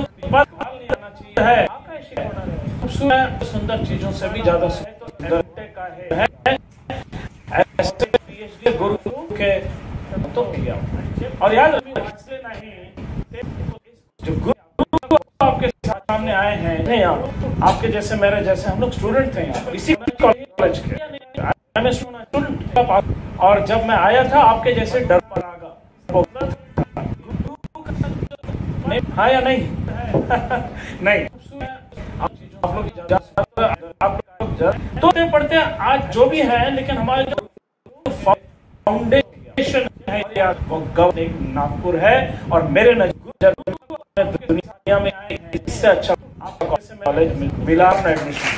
[SPEAKER 2] है सुंदर चीजों से भी ज्यादा सुंदर है ऐसे पीएचडी गुरु के तो किया। और याद रखिए नहीं जो गुरु आपके सामने आए हैं नहीं आप आपके जैसे मेरे जैसे हम लोग स्टूडेंट थे यहाँ इसी कॉलेज के स्टूडेंट। और जब मैं आया था आपके जैसे डर परागा नहीं, हाँ या नहीं? नहीं। आप लोग तो पढ़ते हैं आज जो भी है, लेकिन हमारे जो फाउंडेशन है वो गवर्नमेंट नागपुर है। और मेरे नजर दुनिया में इससे अच्छा कॉलेज मिला एडमिशन।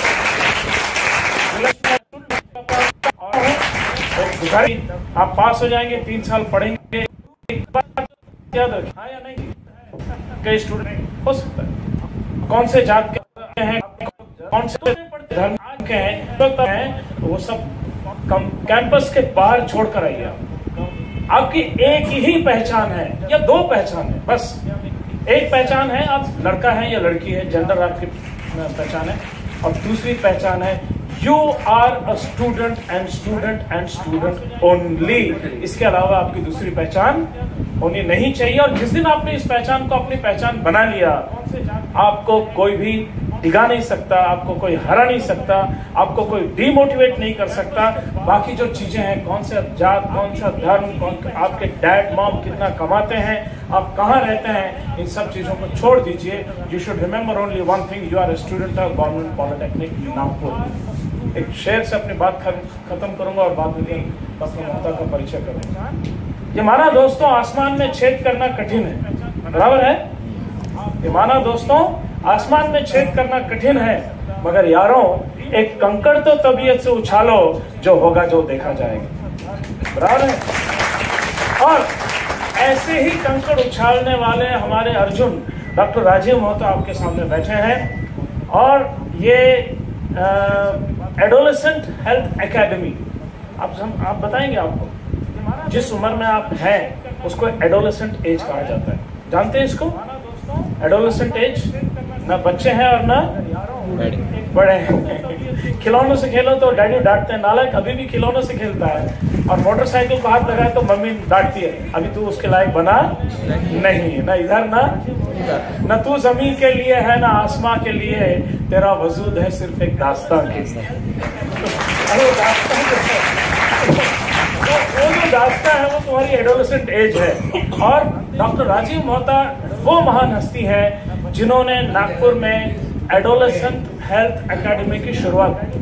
[SPEAKER 2] आप पास हो जाएंगे, तीन साल पढ़ेंगे, याद रखें हाँ या नहीं? कई स्टूडेंट हो सकता है कौन से जात के हैं, कौन से धर्म के हैं, तो हैं वो सब कैंपस के बाहर छोड़ कर आइए। आपकी एक ही पहचान है या दो पहचान है, बस एक पहचान है आप लड़का है या लड़की है, जेंडर आपकी पहचान है। और दूसरी पहचान है you are a student and student and student only. इसके अलावा आपकी दूसरी पहचान होनी नहीं चाहिए। और जिस दिन आपने इस पहचान को अपनी पहचान बना लिया, आपको कोई भी डिगा नहीं सकता, आपको कोई हरा नहीं सकता, आपको कोई डिमोटिवेट नहीं कर सकता। बाकी जो चीजें हैं, कौन सा जात, कौन सा धर्म, कौन आपके डैड मॉम कितना कमाते हैं, आप कहाँ रहते हैं, इन सब चीजों को छोड़ दीजिए। You should remember only one thing, you are a student of government polytechnic Nagpur. एक शेर से अपनी बात खत्म करूंगा और बाद में डॉक्टर मोहता का परिचय करूंगा। ये माना दोस्तों आसमान में छेद करना कठिन है, बराबर है? ये माना दोस्तों आसमान में छेद करना कठिन है, मगर यारों एक कंकड़ तो तबीयत से उछालो, जो होगा जो देखा जाएगा, बराबर है? और ऐसे ही कंकड़ उछालने वाले हमारे अर्जुन डॉक्टर राजीव मोहता आपके सामने बैठे हैं। और ये एडोलेसेंट हेल्थ एकेडमी, आप आप बताएंगे आपको जिस उम्र में आप हैं उसको एडोलेसेंट एज कहा जाता है। जानते हैं इसको? एडोलेसेंट एज, ना बच्चे हैं और ना बड़े हैं। खिलौनों से खेलो तो डैडी डांटते हैं, नालायक अभी भी खिलौनों से खेलता है। और मोटरसाइकिल को हाथ लगाए तो मम्मी डांटती है, अभी तू उसके लायक बना नहीं, ना इधर ना न तू जमीन के लिए है ना आसमां के लिए, तेरा वजूद है सिर्फ एक दास्तान के लिए। अरे दास्तान वो जो दास्ता है वो तुम्हारी एडोलेसेंट एज है। और डॉक्टर राजीव मोहता वो महान हस्ती है जिन्होंने नागपुर में एडोलेसेंट हेल्थ एकेडमी की शुरुआत की।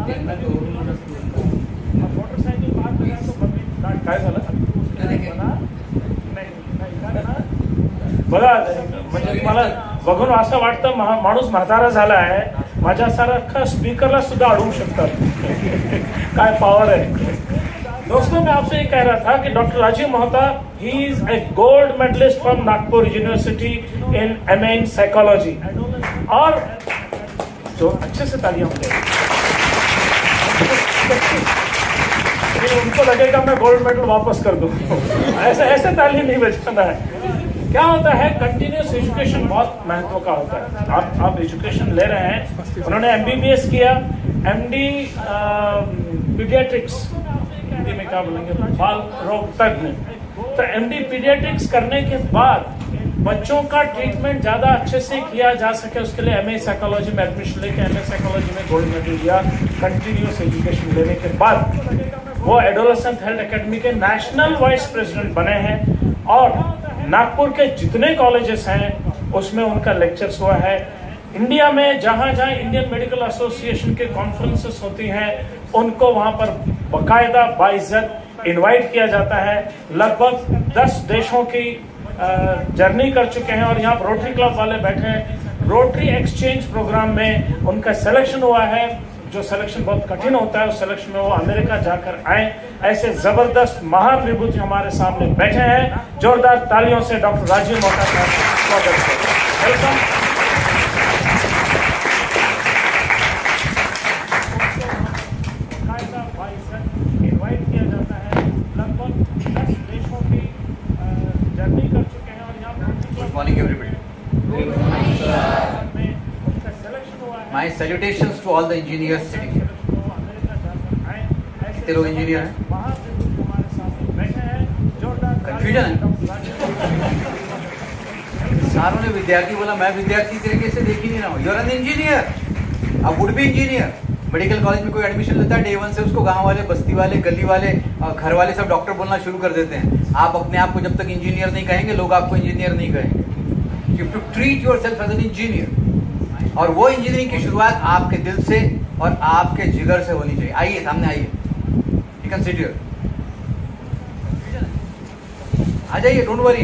[SPEAKER 2] बघा म्हणजे मला बघून असं वाटतं माणूस म्हातारा झाला आहे, माझ्यासारखा अख्खा स्पीकरला सुद्धा अडवू शकतात, काय पावर है। दोस्तों मैं आपसे ये कह रहा था कि doctor Rajiv Mohta he is a gold medalist from Nagpur university in M A in psychology. और जो अच्छे से तालियां होंगे, उनको लगेगा मैं गोल्ड मेडल वापस कर दूं। ऐसे ऐसे ताली नहीं बजाना है। क्या होता है, कंटिन्यूस एजुकेशन बहुत महत्व का होता है। आप आप एजुकेशन ले रहे हैं, उन्होंने एमबीबीएस किया, एमडी पीडियाट्रिक्स, हिंदी में क्या बोलेंगे, बाल रोग तज्ञ। तो एमडी पीडियाट्रिक्स करने के बाद बच्चों का ट्रीटमेंट ज्यादा अच्छे से किया जा सके, उसके लिए एमए साइकोलॉजी में एडमिशन लेके एमए साइकोलॉजी में गोल्ड मेडल लिया। कंटिन्यूस एजुकेशन लेने के बाद वो एडोलेसेंट हेल्थ एकेडमी के नेशनल वाइस प्रेसिडेंट बने हैं। और नागपुर के जितने कॉलेजेस हैं उसमें उनका लेक्चर्स हुआ है। इंडिया में जहां जहां इंडियन मेडिकल एसोसिएशन के कॉन्फ्रेंसेस होती हैं उनको वहां पर बाकायदा बाइज्जत इनवाइट किया जाता है। लगभग दस देशों की जर्नी कर चुके हैं और यहाँ रोटरी क्लब वाले बैठे हैं। रोटरी एक्सचेंज प्रोग्राम में उनका सिलेक्शन हुआ है, जो सिलेक्शन बहुत कठिन होता है, उस सिलेक्शन में वो अमेरिका जाकर आए। ऐसे जबरदस्त महान विभूति हमारे सामने बैठे हैं। जोरदार तालियों से डॉक्टर राजीव मोहता का स्वागत करें। वेलकम। इनवाइट किया जाता है। लगभग दस देशों की जर्नी कर चुके हैं और यहाँ
[SPEAKER 8] good morning everybody. My salutations to all the engineers sitting here. कितने लोग इंजीनियर हैं? कंफ्यूजन है? सारों ने विद्यार्थी बोला, मैं विद्यार्थी तरीके से देख ही नहीं रहा हूँ। You're an engineer, अब would be engineer. Medical college में कोई एडमिशन लेता है, डे वन से उसको गांव वाले, बस्ती वाले, गली वाले, घर वाले सब डॉक्टर बोलना शुरू कर देते हैं। आप अपने आप को जब तक इंजीनियर नहीं कहेंगे, लोग आपको इंजीनियर नहीं कहेंगे। You have to treat yourself as an engineer. और वो इंजीनियरिंग की शुरुआत आपके दिल से और आपके जिगर से होनी चाहिए। आइए सामने आइए, यू कैन सिट हियर, आ जाइए, डोंट वरी।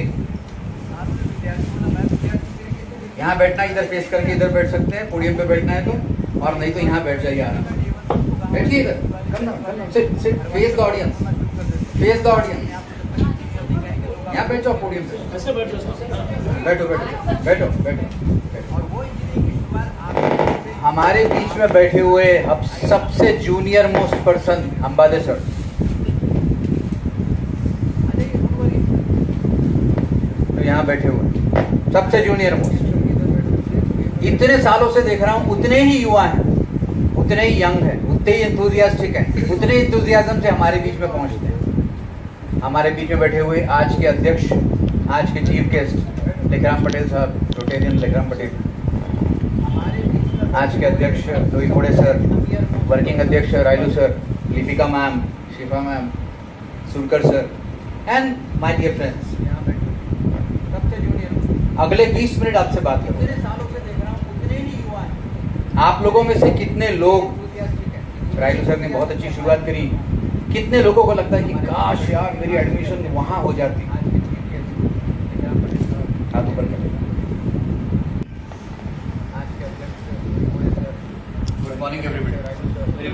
[SPEAKER 8] यहाँ बैठना, इधर फेस करके इधर बैठ सकते हैं, पोडियम पे बैठना है तो, और नहीं तो यहाँ बैठ जाइए आराम से। बैठिए इधर, कम ना, कम ना, sit sit, face the audience, face the audience. यहाँ बैठ जाओ पोडियम पे, बैठो बैठो बैठो बैठो। हमारे बीच में बैठे हुए अब सबसे junior most person Ambade sir. तो यहाँ बैठे हुए सबसे जूनियर मोस्ट। इतने सालों से देख रहा हूँ, उतने ही युवा हैं, उतने ही यंग हैं, उतने ही एंथुजियास्टिक हैं, उतने एंथुजियाज्म से हमारे बीच में पहुंचते हैं। हमारे बीच में बैठे हुए आज के अध्यक्ष, आज के चीफ गेस्ट लेखराम पटेल साहब, रोटेरियन लेखराम पटेल। आज के अध्यक्ष दोई घोड़े सर, वर्किंग अध्यक्ष Raylu sir, Lipika ma'am, Shifa ma'am, Surkar sir, and my dear friends. सबसे जूनियर, अगले बीस मिनट आपसे बात करूँ। सालों से देख रहा हूँ, उतने ही युवा हैं। आप लोगों में से कितने लोग, रायलू सर ने बहुत अच्छी शुरुआत करी, कितने लोगों को लगता है कि काश यार मेरी एडमिशन वहां हो जाती। हाथ ऊपर कर। Good morning everybody.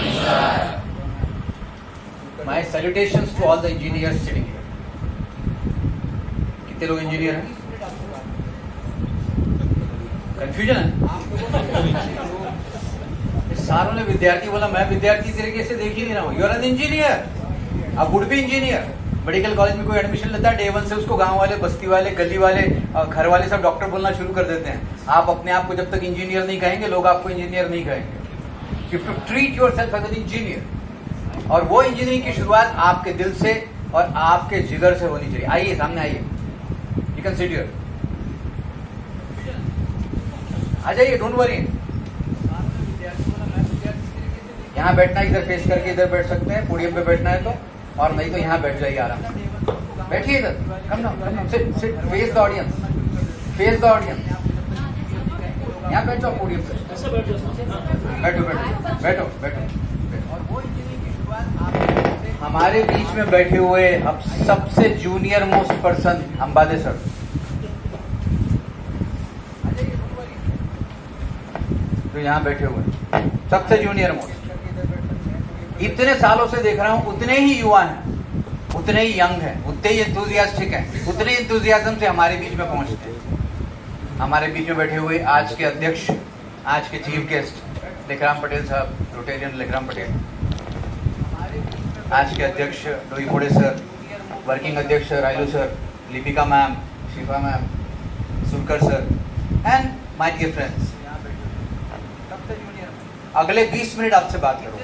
[SPEAKER 8] My salutations to all the engineers sitting here. कितने लोग इंजीनियर हैं? कंफ्यूजन है? सारों ने विद्यार्थी बोला, मैं विद्यार्थी तरीके से देख ही नहीं रहा हूँ। You're an engineer, अब would be engineer. Medical college में कोई एडमिशन लेता है, डे वन से उसको गांव वाले, बस्ती वाले, गली वाले, घर वाले सब डॉक्टर बोलना शुरू कर देते हैं। आप अपने आप को जब तक इंजीनियर नहीं कहेंगे, लोग आपको इंजीनियर नहीं कहेंगे। You to treat yourself as an engineer, और वो इंजीनियरिंग की शुरुआत आपके दिल से और आपके जिगर से होनी चाहिए। आइए सामने आइए, यू कैन सिट हियर, आ जाइए, डोंट वरी। यहाँ बैठना है, इधर फेस करके इधर बैठ सकते हैं, पोडियम पे बैठना है तो, और नहीं तो यहाँ बैठ जाइए आराम से, बैठिए इधर, कम ना कम ना, sit sit, face the audience, face the audience, यहाँ बैठ जाओ पोडियम पे, बैठो बैठो बैठो बैठो। हमारे बीच में बैठे हुए अब सबसे junior most person Ambade sir, जो यहाँ बैठे हुए सबसे जूनियर मोस्ट। इतने सालों से देख रहा हूं, उतने ही युवा हैं, उतने ही यंग हैं, उतने ही एंथुजियास्टिक हैं, उतने एंथुजियाज्म से हमारे बीच में पहुंचते हैं। हमारे बीच में बैठे हुए आज के अध्यक्ष, आज के चीफ गेस्ट लेखराम पटेल साहब, रोटेरियन लेखराम पटेल, आज के अध्यक्ष डोई फोड़े सर, वर्किंग अध्यक्ष Raylu sir, Lipika ma'am, Shifa ma'am, Surkar sir, and my dear friends. अगले बीस मिनट आपसे बात करूंगा।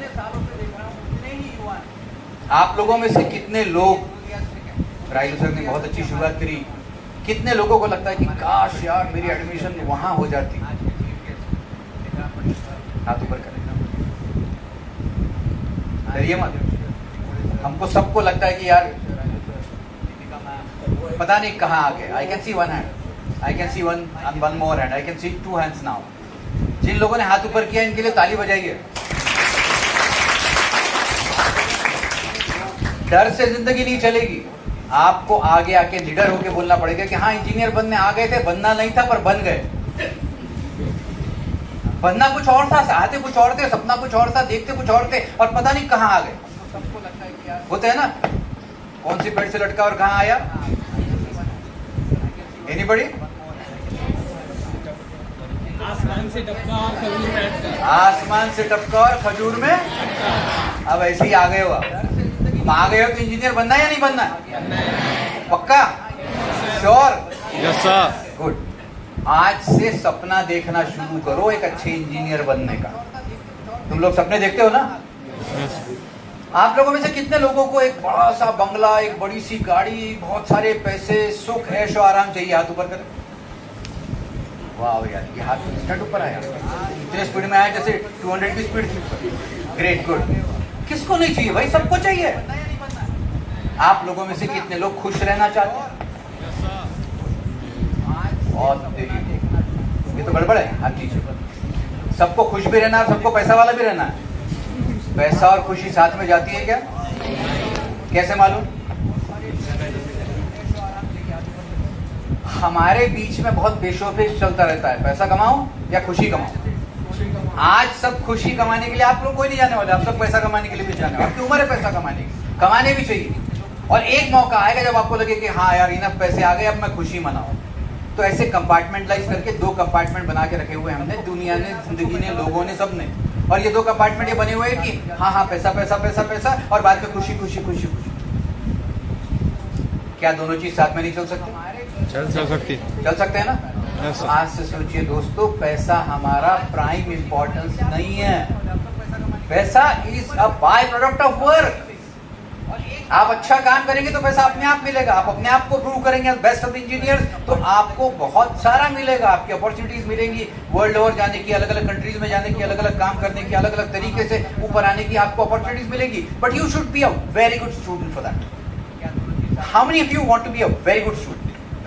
[SPEAKER 8] आप लोगों में से कितने लोग, रायलू सर ने बहुत अच्छी शुरुआत करी, कितने लोगों को लगता है कि काश यार मेरी एडमिशन वहां हो जाती? हाथ ऊपर करें, डरिए मत। हमको सबको लगता है कि यार पता नहीं कहाँ आ गए। I can see one hand, I can see one one more hand, I can see two hands now. जिन लोगों ने हाथ ऊपर किया इनके लिए ताली बजाइए। डर से जिंदगी नहीं चलेगी, आपको आगे आके लीडर होके बोलना पड़ेगा कि हाँ इंजीनियर बनने आ गए थे, बनना नहीं था पर बन गए। बनना कुछ और था, चाहते कुछ और थे, सपना कुछ और था, देखते कुछ और थे, और पता नहीं कहाँ आ गए। सबको लगता है कि यार होता है ना, कौन सी पेड़ से लटका और कहाँ आया? एनीबॉडी?
[SPEAKER 7] आसमान से टपका और खजूर में अटका।
[SPEAKER 8] आसमान से टपका और खजूर में, अब ऐसे ही आ गए हो। आ गए हो तो इंजीनियर बनना है या नहीं बनना? पक्का? श्योर?
[SPEAKER 7] Yes sir.
[SPEAKER 8] गुड। आज से सपना देखना शुरू करो एक अच्छे इंजीनियर बनने का। तुम लोग सपने देखते हो ना? आप लोगों में से कितने लोगों को एक बड़ा सा बंगला, एक बड़ी सी गाड़ी, बहुत सारे पैसे, सुख, ऐशो आराम चाहिए? हाथ ऊपर करें। वाह यार, ये हाथ इंस्टेंट ऊपर आया, इतने स्पीड में आया जैसे दो सौ की स्पीड थी। Great, good. किसको नहीं चाहिए भाई? सबको चाहिए। आप लोगों में से कितने लोग खुश रहना चाहते हैं? बहुत ये तो गड़बड़ है हर चीज। सबको खुश भी रहना और सबको पैसा वाला भी रहना है। पैसा और खुशी साथ में जाती है क्या? कैसे मालूम? हमारे बीच में बहुत पेशोपेश चलता रहता है, पैसा कमाओ या खुशी कमाओ। आज सब खुशी कमाने के लिए आप लोग कोई नहीं जाने वाले, आप सब पैसा कमाने के लिए भी जाने वाले। आपकी उम्र है पैसा कमाने की, कमाने भी चाहिए। और एक मौका आएगा जब आपको लगे कि हाँ यार इनफ पैसे आ गए, अब मैं खुशी मनाऊं। तो ऐसे कंपार्टमेंटलाइज करके दो कंपार्टमेंट बना के रखे हुए हमने, दुनिया ने, जिंदगी ने, लोगों ने, सब ने। और ये दो कंपार्टमेंट ये बने हुए हैं कि हाँ हाँ पैसा पैसा पैसा पैसा, और बाद में खुशी खुशी खुशी खुशी। क्या दोनों चीज साथ में नहीं चल सकती?
[SPEAKER 7] चल चल सकती
[SPEAKER 8] चल सकते हैं ना? yes, आज से सोचिए दोस्तों, पैसा हमारा प्राइम इंपॉर्टेंस नहीं है। पैसा is a byproduct of work. आप अच्छा काम करेंगे तो पैसा अपने आप मिलेगा। आप अपने आप को प्रूव करेंगे बेस्ट ऑफ इंजीनियर्स, तो आपको बहुत सारा मिलेगा। आपकी अपॉर्चुनिटीज मिलेंगी वर्ल्ड ओवर जाने की, अलग अलग कंट्रीज में जाने की, अलग अलग काम करने की, अलग अलग तरीके से ऊपर आने की आपको अपॉर्चुनिटीज मिलेगी। But you should be a very good student for that. How many of you want to be a very good student?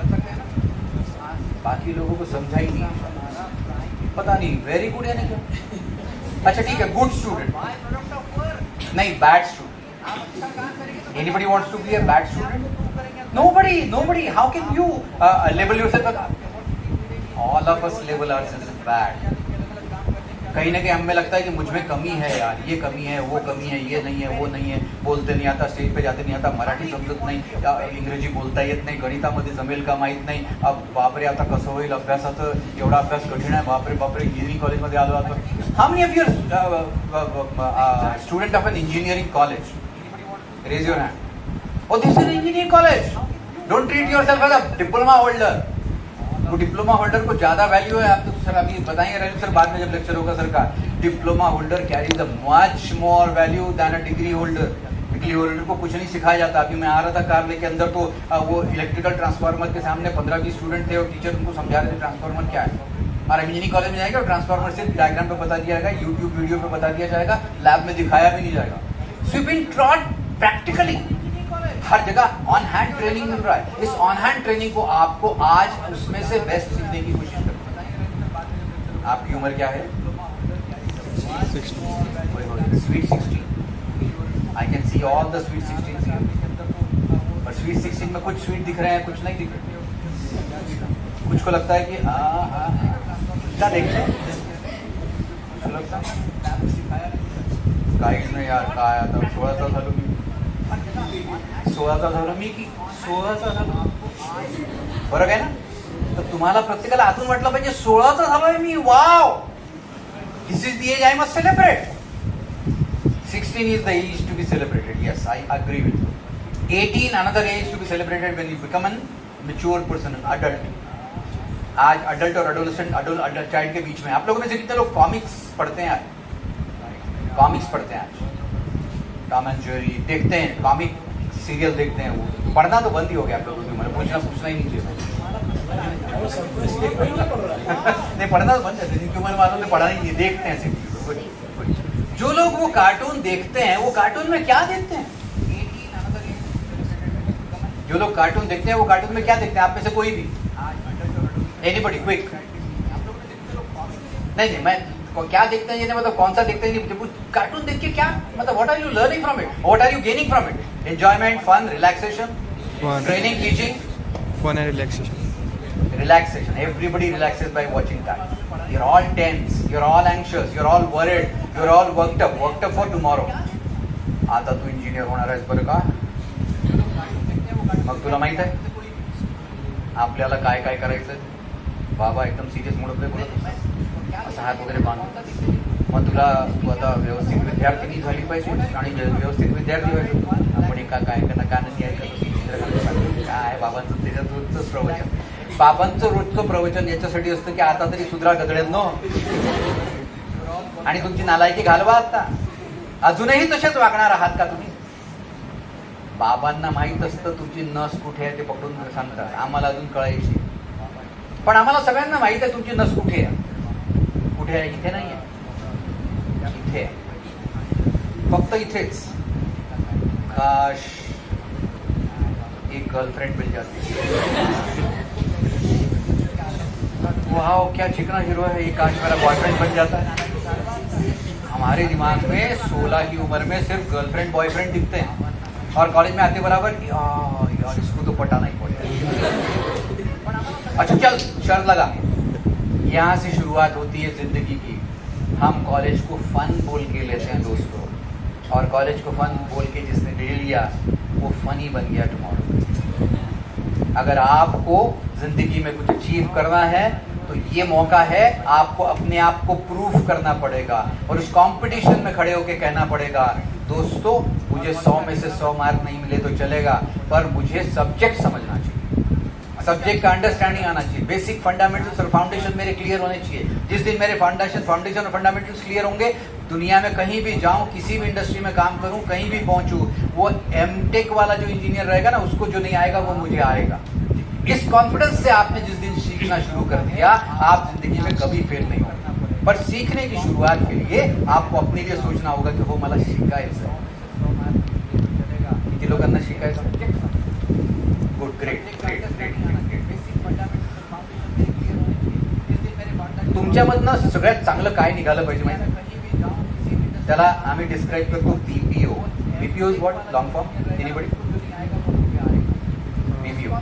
[SPEAKER 8] बाकी लोगों को समझा ही नहीं, पता नहीं वेरी गुड यानी क्या। अच्छा ठीक है, गुड स्टूडेंट नहीं, bad student. Anybody wants to be a bad student? Nobody, nobody. How can you uh, label yourself? All of us label ourselves as bad. कहीं ना कहीं हमें लगता है कि मुझ में कमी है यार, ये कमी है, वो कमी है, ये नहीं है, वो नहीं है, बोलते नहीं आता, स्टेज पे जाते नहीं आता, मराठी समजत नाही, इंग्रजी बोलता येत नाही, गणितामध्ये जमेल का माहित नाही, अब बापरे आता कसं होईल अभ्यासाचं, एवढा अभ्यास कठीण आहे, बापरे बापरे इंजिनिअरिंग कॉलेजमध्ये आलो आता. How many of your student of an engineering college? Raise your hand. और this is engineering college. Don't treat yourself as a diploma holder. वो डिप्लोमा होल्डर को ज्यादा वैल्यू है. आप तो सर अभी बताएंगे रवि सर बाद में जब लेक्चर होगा सर का. Diploma holder carries a much more value than a degree holder. Degree holder को कुछ नहीं सिखाया जाता. अभी मैं आ रहा था कार लेके अंदर तो वो इलेक्ट्रिकल ट्रांसफार्मर के सामने पंद्रह बीस स्टूडेंट थे और टीचर उनको समझा रहे थे ट्रांसफार्मर क्या है. और इंजीनियरिंग कॉलेज में जाएगा और ट्रांसफार्मर सिर्फ डायग्राम पे बता दिया जाएगा, यूट्यूब वीडियो पे बता दिया जाएगा, लैब में दिखाया भी नहीं जाएगा. सो यू बीन ट्रॉट प्रैक्टिकली. हर जगह ऑन हैंड ट्रेनिंग मिल रहा है. इस ऑन हैंड ट्रेनिंग को आपको आज उसमें से बेस्ट सीखने की कोशिश करें. आपकी उम्र क्या है? Sweet sixteen. I can see all the sweet sixteen. पर स्वीट सिक्सटीन में कुछ स्वीट दिख रहे हैं, कुछ नहीं दिख रहे. कुछ को लगता है कि आ, आ, क्या देखते हैं. गाइड में यार का आया था सोळा तास झालो मी सोळा तास झालो मी की सोळा तास झालो. फरक आहे ना. तर तुम्हाला प्रत्येकाला आतून वाटलं पाहिजे सोळा तास झालोय मी. Wow, this is the age I must celebrate. sixteen is the age to be celebrated. Yes, I agree with you. eighteen another age to be celebrated when you become a mature person, an adult. आज adult और adolescent adult child के बीच में आप लोगों में से कितने लोग कॉमिक्स पढ़ते हैं? कॉमिक्स पढ़ते हैं आज. टॉम एंड जेरी देखते हैं, कॉमिक सीरियल देखते हैं. वो पढ़ना तो बंद ही हो गया आप लोगों की उम्र. पूछना पूछना ही नहीं चाहिए. नहीं पढ़ना तो बंद है. जिनकी उम्र वालों ने पढ़ा नहीं, देखते हैं सिर्फ. जो लोग वो कार्टून देखते हैं वो कार्टून में क्या देखते हैं? जो लोग कार्टून देखते हैं वो कार्टून में क्या देखते हैं? आप में से कोई भी, एनीबॉडी, क्विक. नहीं नहीं मैं क्या देखते हैं ये नहीं मतलब कौन सा देखते हैं. कार्टून देख के क्या मतलब what are you learning from it? What are you gaining from it? Enjoyment, fun, relaxation, training, teaching. Fun and relaxation. Relaxation. Everybody relaxes by watching that. You're all tense. You're all anxious. You're all worried. You're all worked up. Worked up for tomorrow. आता तू engineer होणार आहेस बरं का? मग तुला माहित आहे आपल्याला काय काय करायचं? बाबा एकदम सिरियस मोडमध्ये बोलत होता. असा हात वगैरे बांधून. मग तुला तू आता व्यवस्थित विद्यार्थी झाली पाहिजे आणि व्यवस्थित विद्यार्थी व्हायचं. आपण एका काय करणार का नाही ऐकत काय बाबांचं त्याच्यात रोजच प्रवचन. बाबांचं रोजचं प्रवचन याच्यासाठी असतं की आता तरी सुधरा गदड्यांनो आणि तुमची नालायकी घालवा. आता अजूनही तसेच वागणार आहात का तुम्ही? बाबांना माहित असतं तुमची नस कुठे आहे ते पकडून सांगतात. आम्हाला अजून कळायची. पण आम्हाला सगळ्यांना माहित आहे तुमची नस कुठे आहे. कुठे आहे? इथे नाही आहे. इथे फक्त इथेच. काश एक गर्लफ्रेंड मिल जाती. वाह क्या चिकना हीरो है ये. काश मेरा बॉयफ्रेंड बन जाता है. हमारे दिमाग में सोलह की उम्र में सिर्फ गर्लफ्रेंड बॉयफ्रेंड दिखते हैं और कॉलेज में आते बराबर यार यार इसको तो पटाना ही पड़ेगा. अच्छा चल शर्त लगा. यहाँ से शुरुआत होती है जिंदगी की. हम कॉलेज को फन बोल के लेते हैं दोस्तों, और कॉलेज को फन बोल के जिसने ले लिया वो फनी बन गया टुमारो. अगर आपको जिंदगी में कुछ अचीव करना है तो ये मौका है. आपको अपने आप को प्रूफ करना पड़ेगा और उस कंपटीशन में खड़े होकर कहना पड़ेगा दोस्तों मुझे सौ में से सौ मार्क नहीं मिले तो चलेगा पर मुझे सब्जेक्ट समझना चाहिए. सब्जेक्ट का अंडरस्टैंडिंग आना चाहिए. बेसिक फंडामेंटल्स और फाउंडेशन मेरे क्लियर होने चाहिए. जिस दिन मेरे फाउंडेशन फाउंडेशन और फंडामेंटल्स क्लियर होंगे दुनिया में कहीं भी जाऊं, किसी भी इंडस्ट्री में काम करूं, कहीं भी पहुंचूं, वो एमटेक वाला जो इंजीनियर रहेगा ना उसको जो नहीं आएगा वो मुझे आएगा. इस कॉन्फिडेंस से आपने जिस दिन सीखना शुरू कर दिया आप जिंदगी में कभी फेल नहीं होंगे. पर सीखने की शुरुआत के लिए आपको अपने लिए सोचना होगा कि वो मला शिकायचं. किती लोकांना शिकायचं? Good, great great great great. तुमच्यामधनं सगळ्यात चांगलं काय निघालं पाहिजे माहिती? त्याला आम्ही डिस्क्राईब करतो BPO. BPO is what? Long form. Anybody? BPO.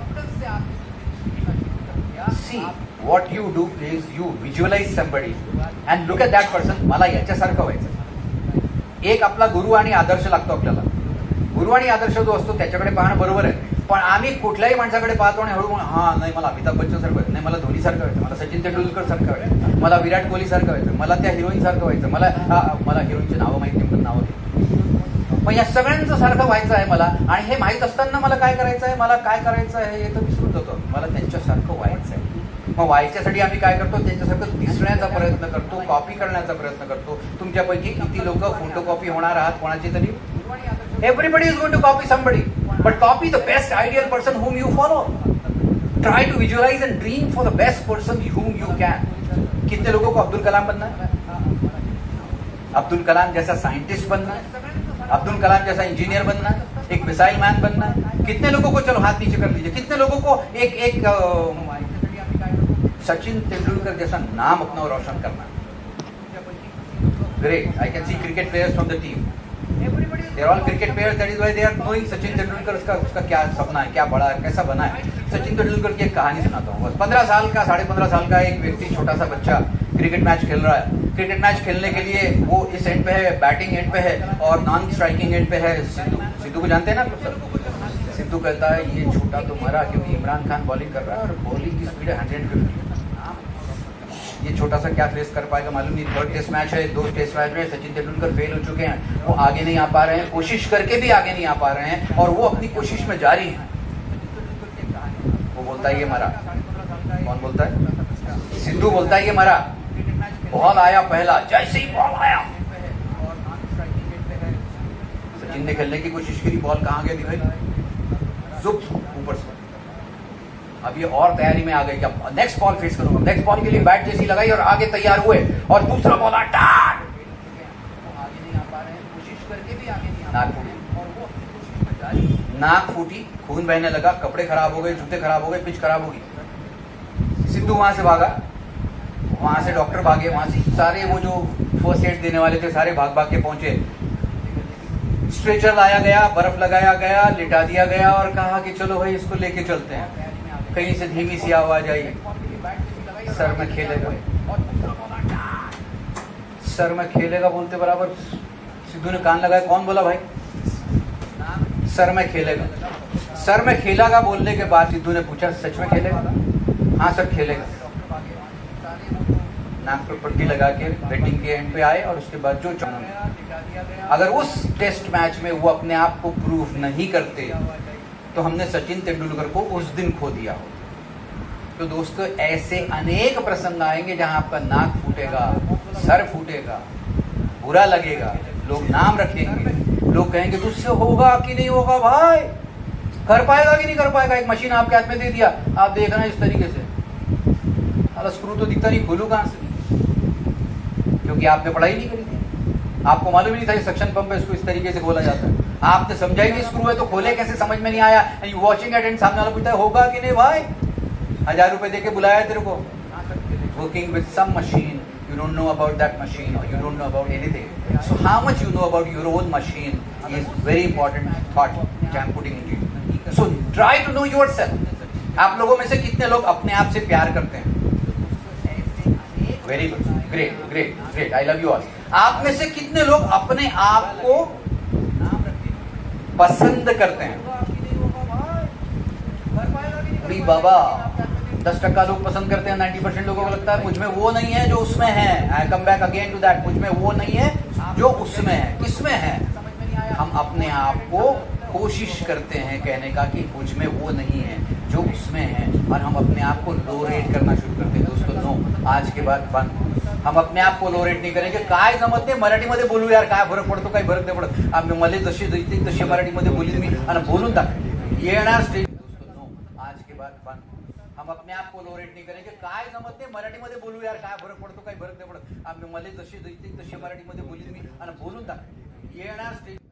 [SPEAKER 8] See what you do is you visualize somebody and look at that person. मला याच्यासारखं व्हायचं. एक आपला गुरु आणि आदर्श लागतो आपल्याला. गुरु आणि आदर्श जो असतो त्याच्याकडे पाहणं बरोबर आहे. पण आम्ही कुठल्याही माणसाकडे पाहतो आणि हळू हा नाही मला अमिताभ बच्चन सारखं व्हायचं, नाही मला धोनी सारखं व्हायचं, मला सचिन तेंडुलकर सारखं व्हायचं, मला विराट कोहली सारखं व्हायचं, मला त्या हिरोईन सारखं व्हायचं, मला मला हिरोईनचे नावं माहिती नाही पण नावं. मग या सगळ्यांचं सारखं व्हायचं आहे मला, आणि हे माहीत असताना मला काय करायचं आहे, मला काय करायचं आहे हे तर विसरून जातो. मला त्यांच्यासारखं व्हायचं आहे. मग व्हायच्यासाठी आम्ही काय करतो, त्यांच्यासारखं दिसण्याचा प्रयत्न करतो, कॉपी करण्याचा प्रयत्न करतो. तुमच्यापैकी किती लोक फोटोकॉपी होणार आहात कोणाची तरी? Everybody is going to copy somebody, but copy the best ideal person whom you follow. Try to visualize and dream for the best person whom you can. कितने लोगों को अब्दुल कलाम बनना है? अब्दुल कलाम जैसा साइंटिस्ट बनना है? अब्दुल कलाम जैसा इंजीनियर बनना है? एक मिसाइल मैन बनना है? कितने लोगों को, चलो हाथ नीचे कर लीजिए, कितने लोगों को एक एक सचिन तेंदुलकर जैसा नाम अपना रोशन करना है? Great. I can see cricket players from the team. They are all cricket players. That is why they are knowing Sachin Tendulkar उसका उसका क्या सपना है, क्या बड़ा है, कैसा बना है. सचिन तेंदुलकर की एक कहानी सुनाता हूँ. बस पंद्रह साल का, साढ़े पंद्रह साल का एक व्यक्ति, छोटा सा बच्चा क्रिकेट मैच खेल रहा है. क्रिकेट मैच खेलने के लिए वो इस एंड पे है, बैटिंग एंड पे है, और नॉन स्ट्राइकिंग एंड पे है सिद्धू. सिद्धू को जानते हैं ना आप सब? सिद्धू कहता है ये छोटा तो मरा, क्योंकि इमरान खान बॉलिंग कर रहा है और बॉलिंग की स्पीड है हंड्रेड फिफ्टी. ये छोटा सा क्या फेस कर पाएगा मालूम नहीं. थर्ड टेस्ट मैच है, दो टेस्ट मैच में सचिन तेंदुलकर फेल हो चुके हैं, वो आगे नहीं आ पा रहे हैं, कोशिश करके भी आगे नहीं आ पा रहे हैं, और वो अपनी कोशिश में जारी है. वो बोलता है ये मरा. कौन बोलता है? सिद्धू बोलता है ये मरा. बॉल आया पहला, जैसे ही बॉल आया सचिन ने खेलने की कोशिश की, बॉल कहां गया दिखाई, जुप ऊपर से. अब ये और तैयारी में आ गई, क्या नेक्स्ट बॉल फेस करूंगा, नेक्स्ट बॉल के लिए बैट जैसी लगाई और आगे तैयार हुए, और दूसरा बॉल अटैक. आगे नहीं आ पा रहे हैं, कोशिश करके भी आगे नहीं. नाक फूटी, नाक फूटी, खून बहने लगा, कपड़े खराब हो गए, जूते खराब हो गए, पिच खराब हो गई. सिद्धू वहां से भागा, वहां से डॉक्टर भागे, वहां से सारे वो जो फर्स्ट एड देने वाले थे सारे भाग भाग के पहुंचे. स्ट्रेचर लाया गया, बर्फ लगाया गया, लिटा दिया गया, और कहा कि चलो भाई इसको लेके चलते हैं. कहीं से धीमी सी आवाज आई, सर में खेलेगा, सर में खेलेगा बोलते बराबर सिद्धू ने कान लगाया. कौन बोला भाई? सर में खेलेगा. सर में खेलेगा बोलने के बाद सिद्धू ने पूछा सच में खेलेगा? हाँ सर खेलेगा. नाक पर पट्टी लगा के बैटिंग के एंड पे आए, और उसके बाद जो अगर उस टेस्ट मैच में वो अपने आप को प्रूफ नहीं करते तो हमने सचिन तेंदुलकर को उस दिन खो दिया हो. तो दोस्तों ऐसे अनेक प्रसंग आएंगे जहां आपका नाक फूटेगा, सर फूटेगा, बुरा लगेगा, लोग नाम रखेंगे, लोग कहेंगे तुझसे होगा कि नहीं होगा, भाई कर पाएगा कि नहीं कर पाएगा. एक मशीन आपके हाथ में दे दिया, आप देखना इस तरीके से, अरे स्क्रू तो दिखता नहीं, खोलू कहां से, क्योंकि आपने पढ़ाई नहीं करी थी, आपको मालूम नहीं था ये सक्शन पंप है, इसको इस तरीके से खोला जाता है. आपने समझा ही नहीं स्क्रू है तो खोले कैसे, समझ में नहीं आया. यू वॉचिंग एट एंड सामने वाला पूछता है होगा कि नहीं भाई, हजार रुपए देके बुलाया तेरे को, working with some machine, you don't know about that machine or you don't know about anything. So how much you know about your own machine is very important thought which I am putting into you. So try to know yourself. आप लोगों में से कितने लोग अपने आप से प्यार करते हैं? Very good, great, great, great. I love you all. आप में से कितने लोग अपने आप को पसंद करते हैं? अरे बाबा दस टक्का लोग पसंद करते हैं, नाइन्टी परसेंट लोगों को लगता है मुझ में वो नहीं है जो उसमें है. I come back again to that. मुझ में वो नहीं है जो उसमें है. किसमें है? हम अपने आप को कोशिश करते हैं कहने का कि मुझ में वो नहीं है जो उसमें है, और हम अपने आप को लो रेट करना शुरू करते हैं. दोस्तों नो, आज के बाद बंद. हम अपने आप को लो रेट नाही करायचे. काय जमत नाही मराठीमध्ये बोलू यार, काय फरक पडतो, काही फरक नाही पडत. आम्ही मला जशी जशी तशी मराठीमध्ये बोलीन मी आणि बोलून दाखवेन. येणार स्टेज. दोस्तों नो, आज के बाद बंद. हम अपने आप को लो रेट नहीं करेंगे. काय जमत नाही मराठीमध्ये बोलू यार, काय फरक पडतो, काही फरक नाही पडत. आम्ही मला जशी जशी तशी मराठीमध्ये बोलीन मी आणि बोलून दाखवेन. येणार स्टेज.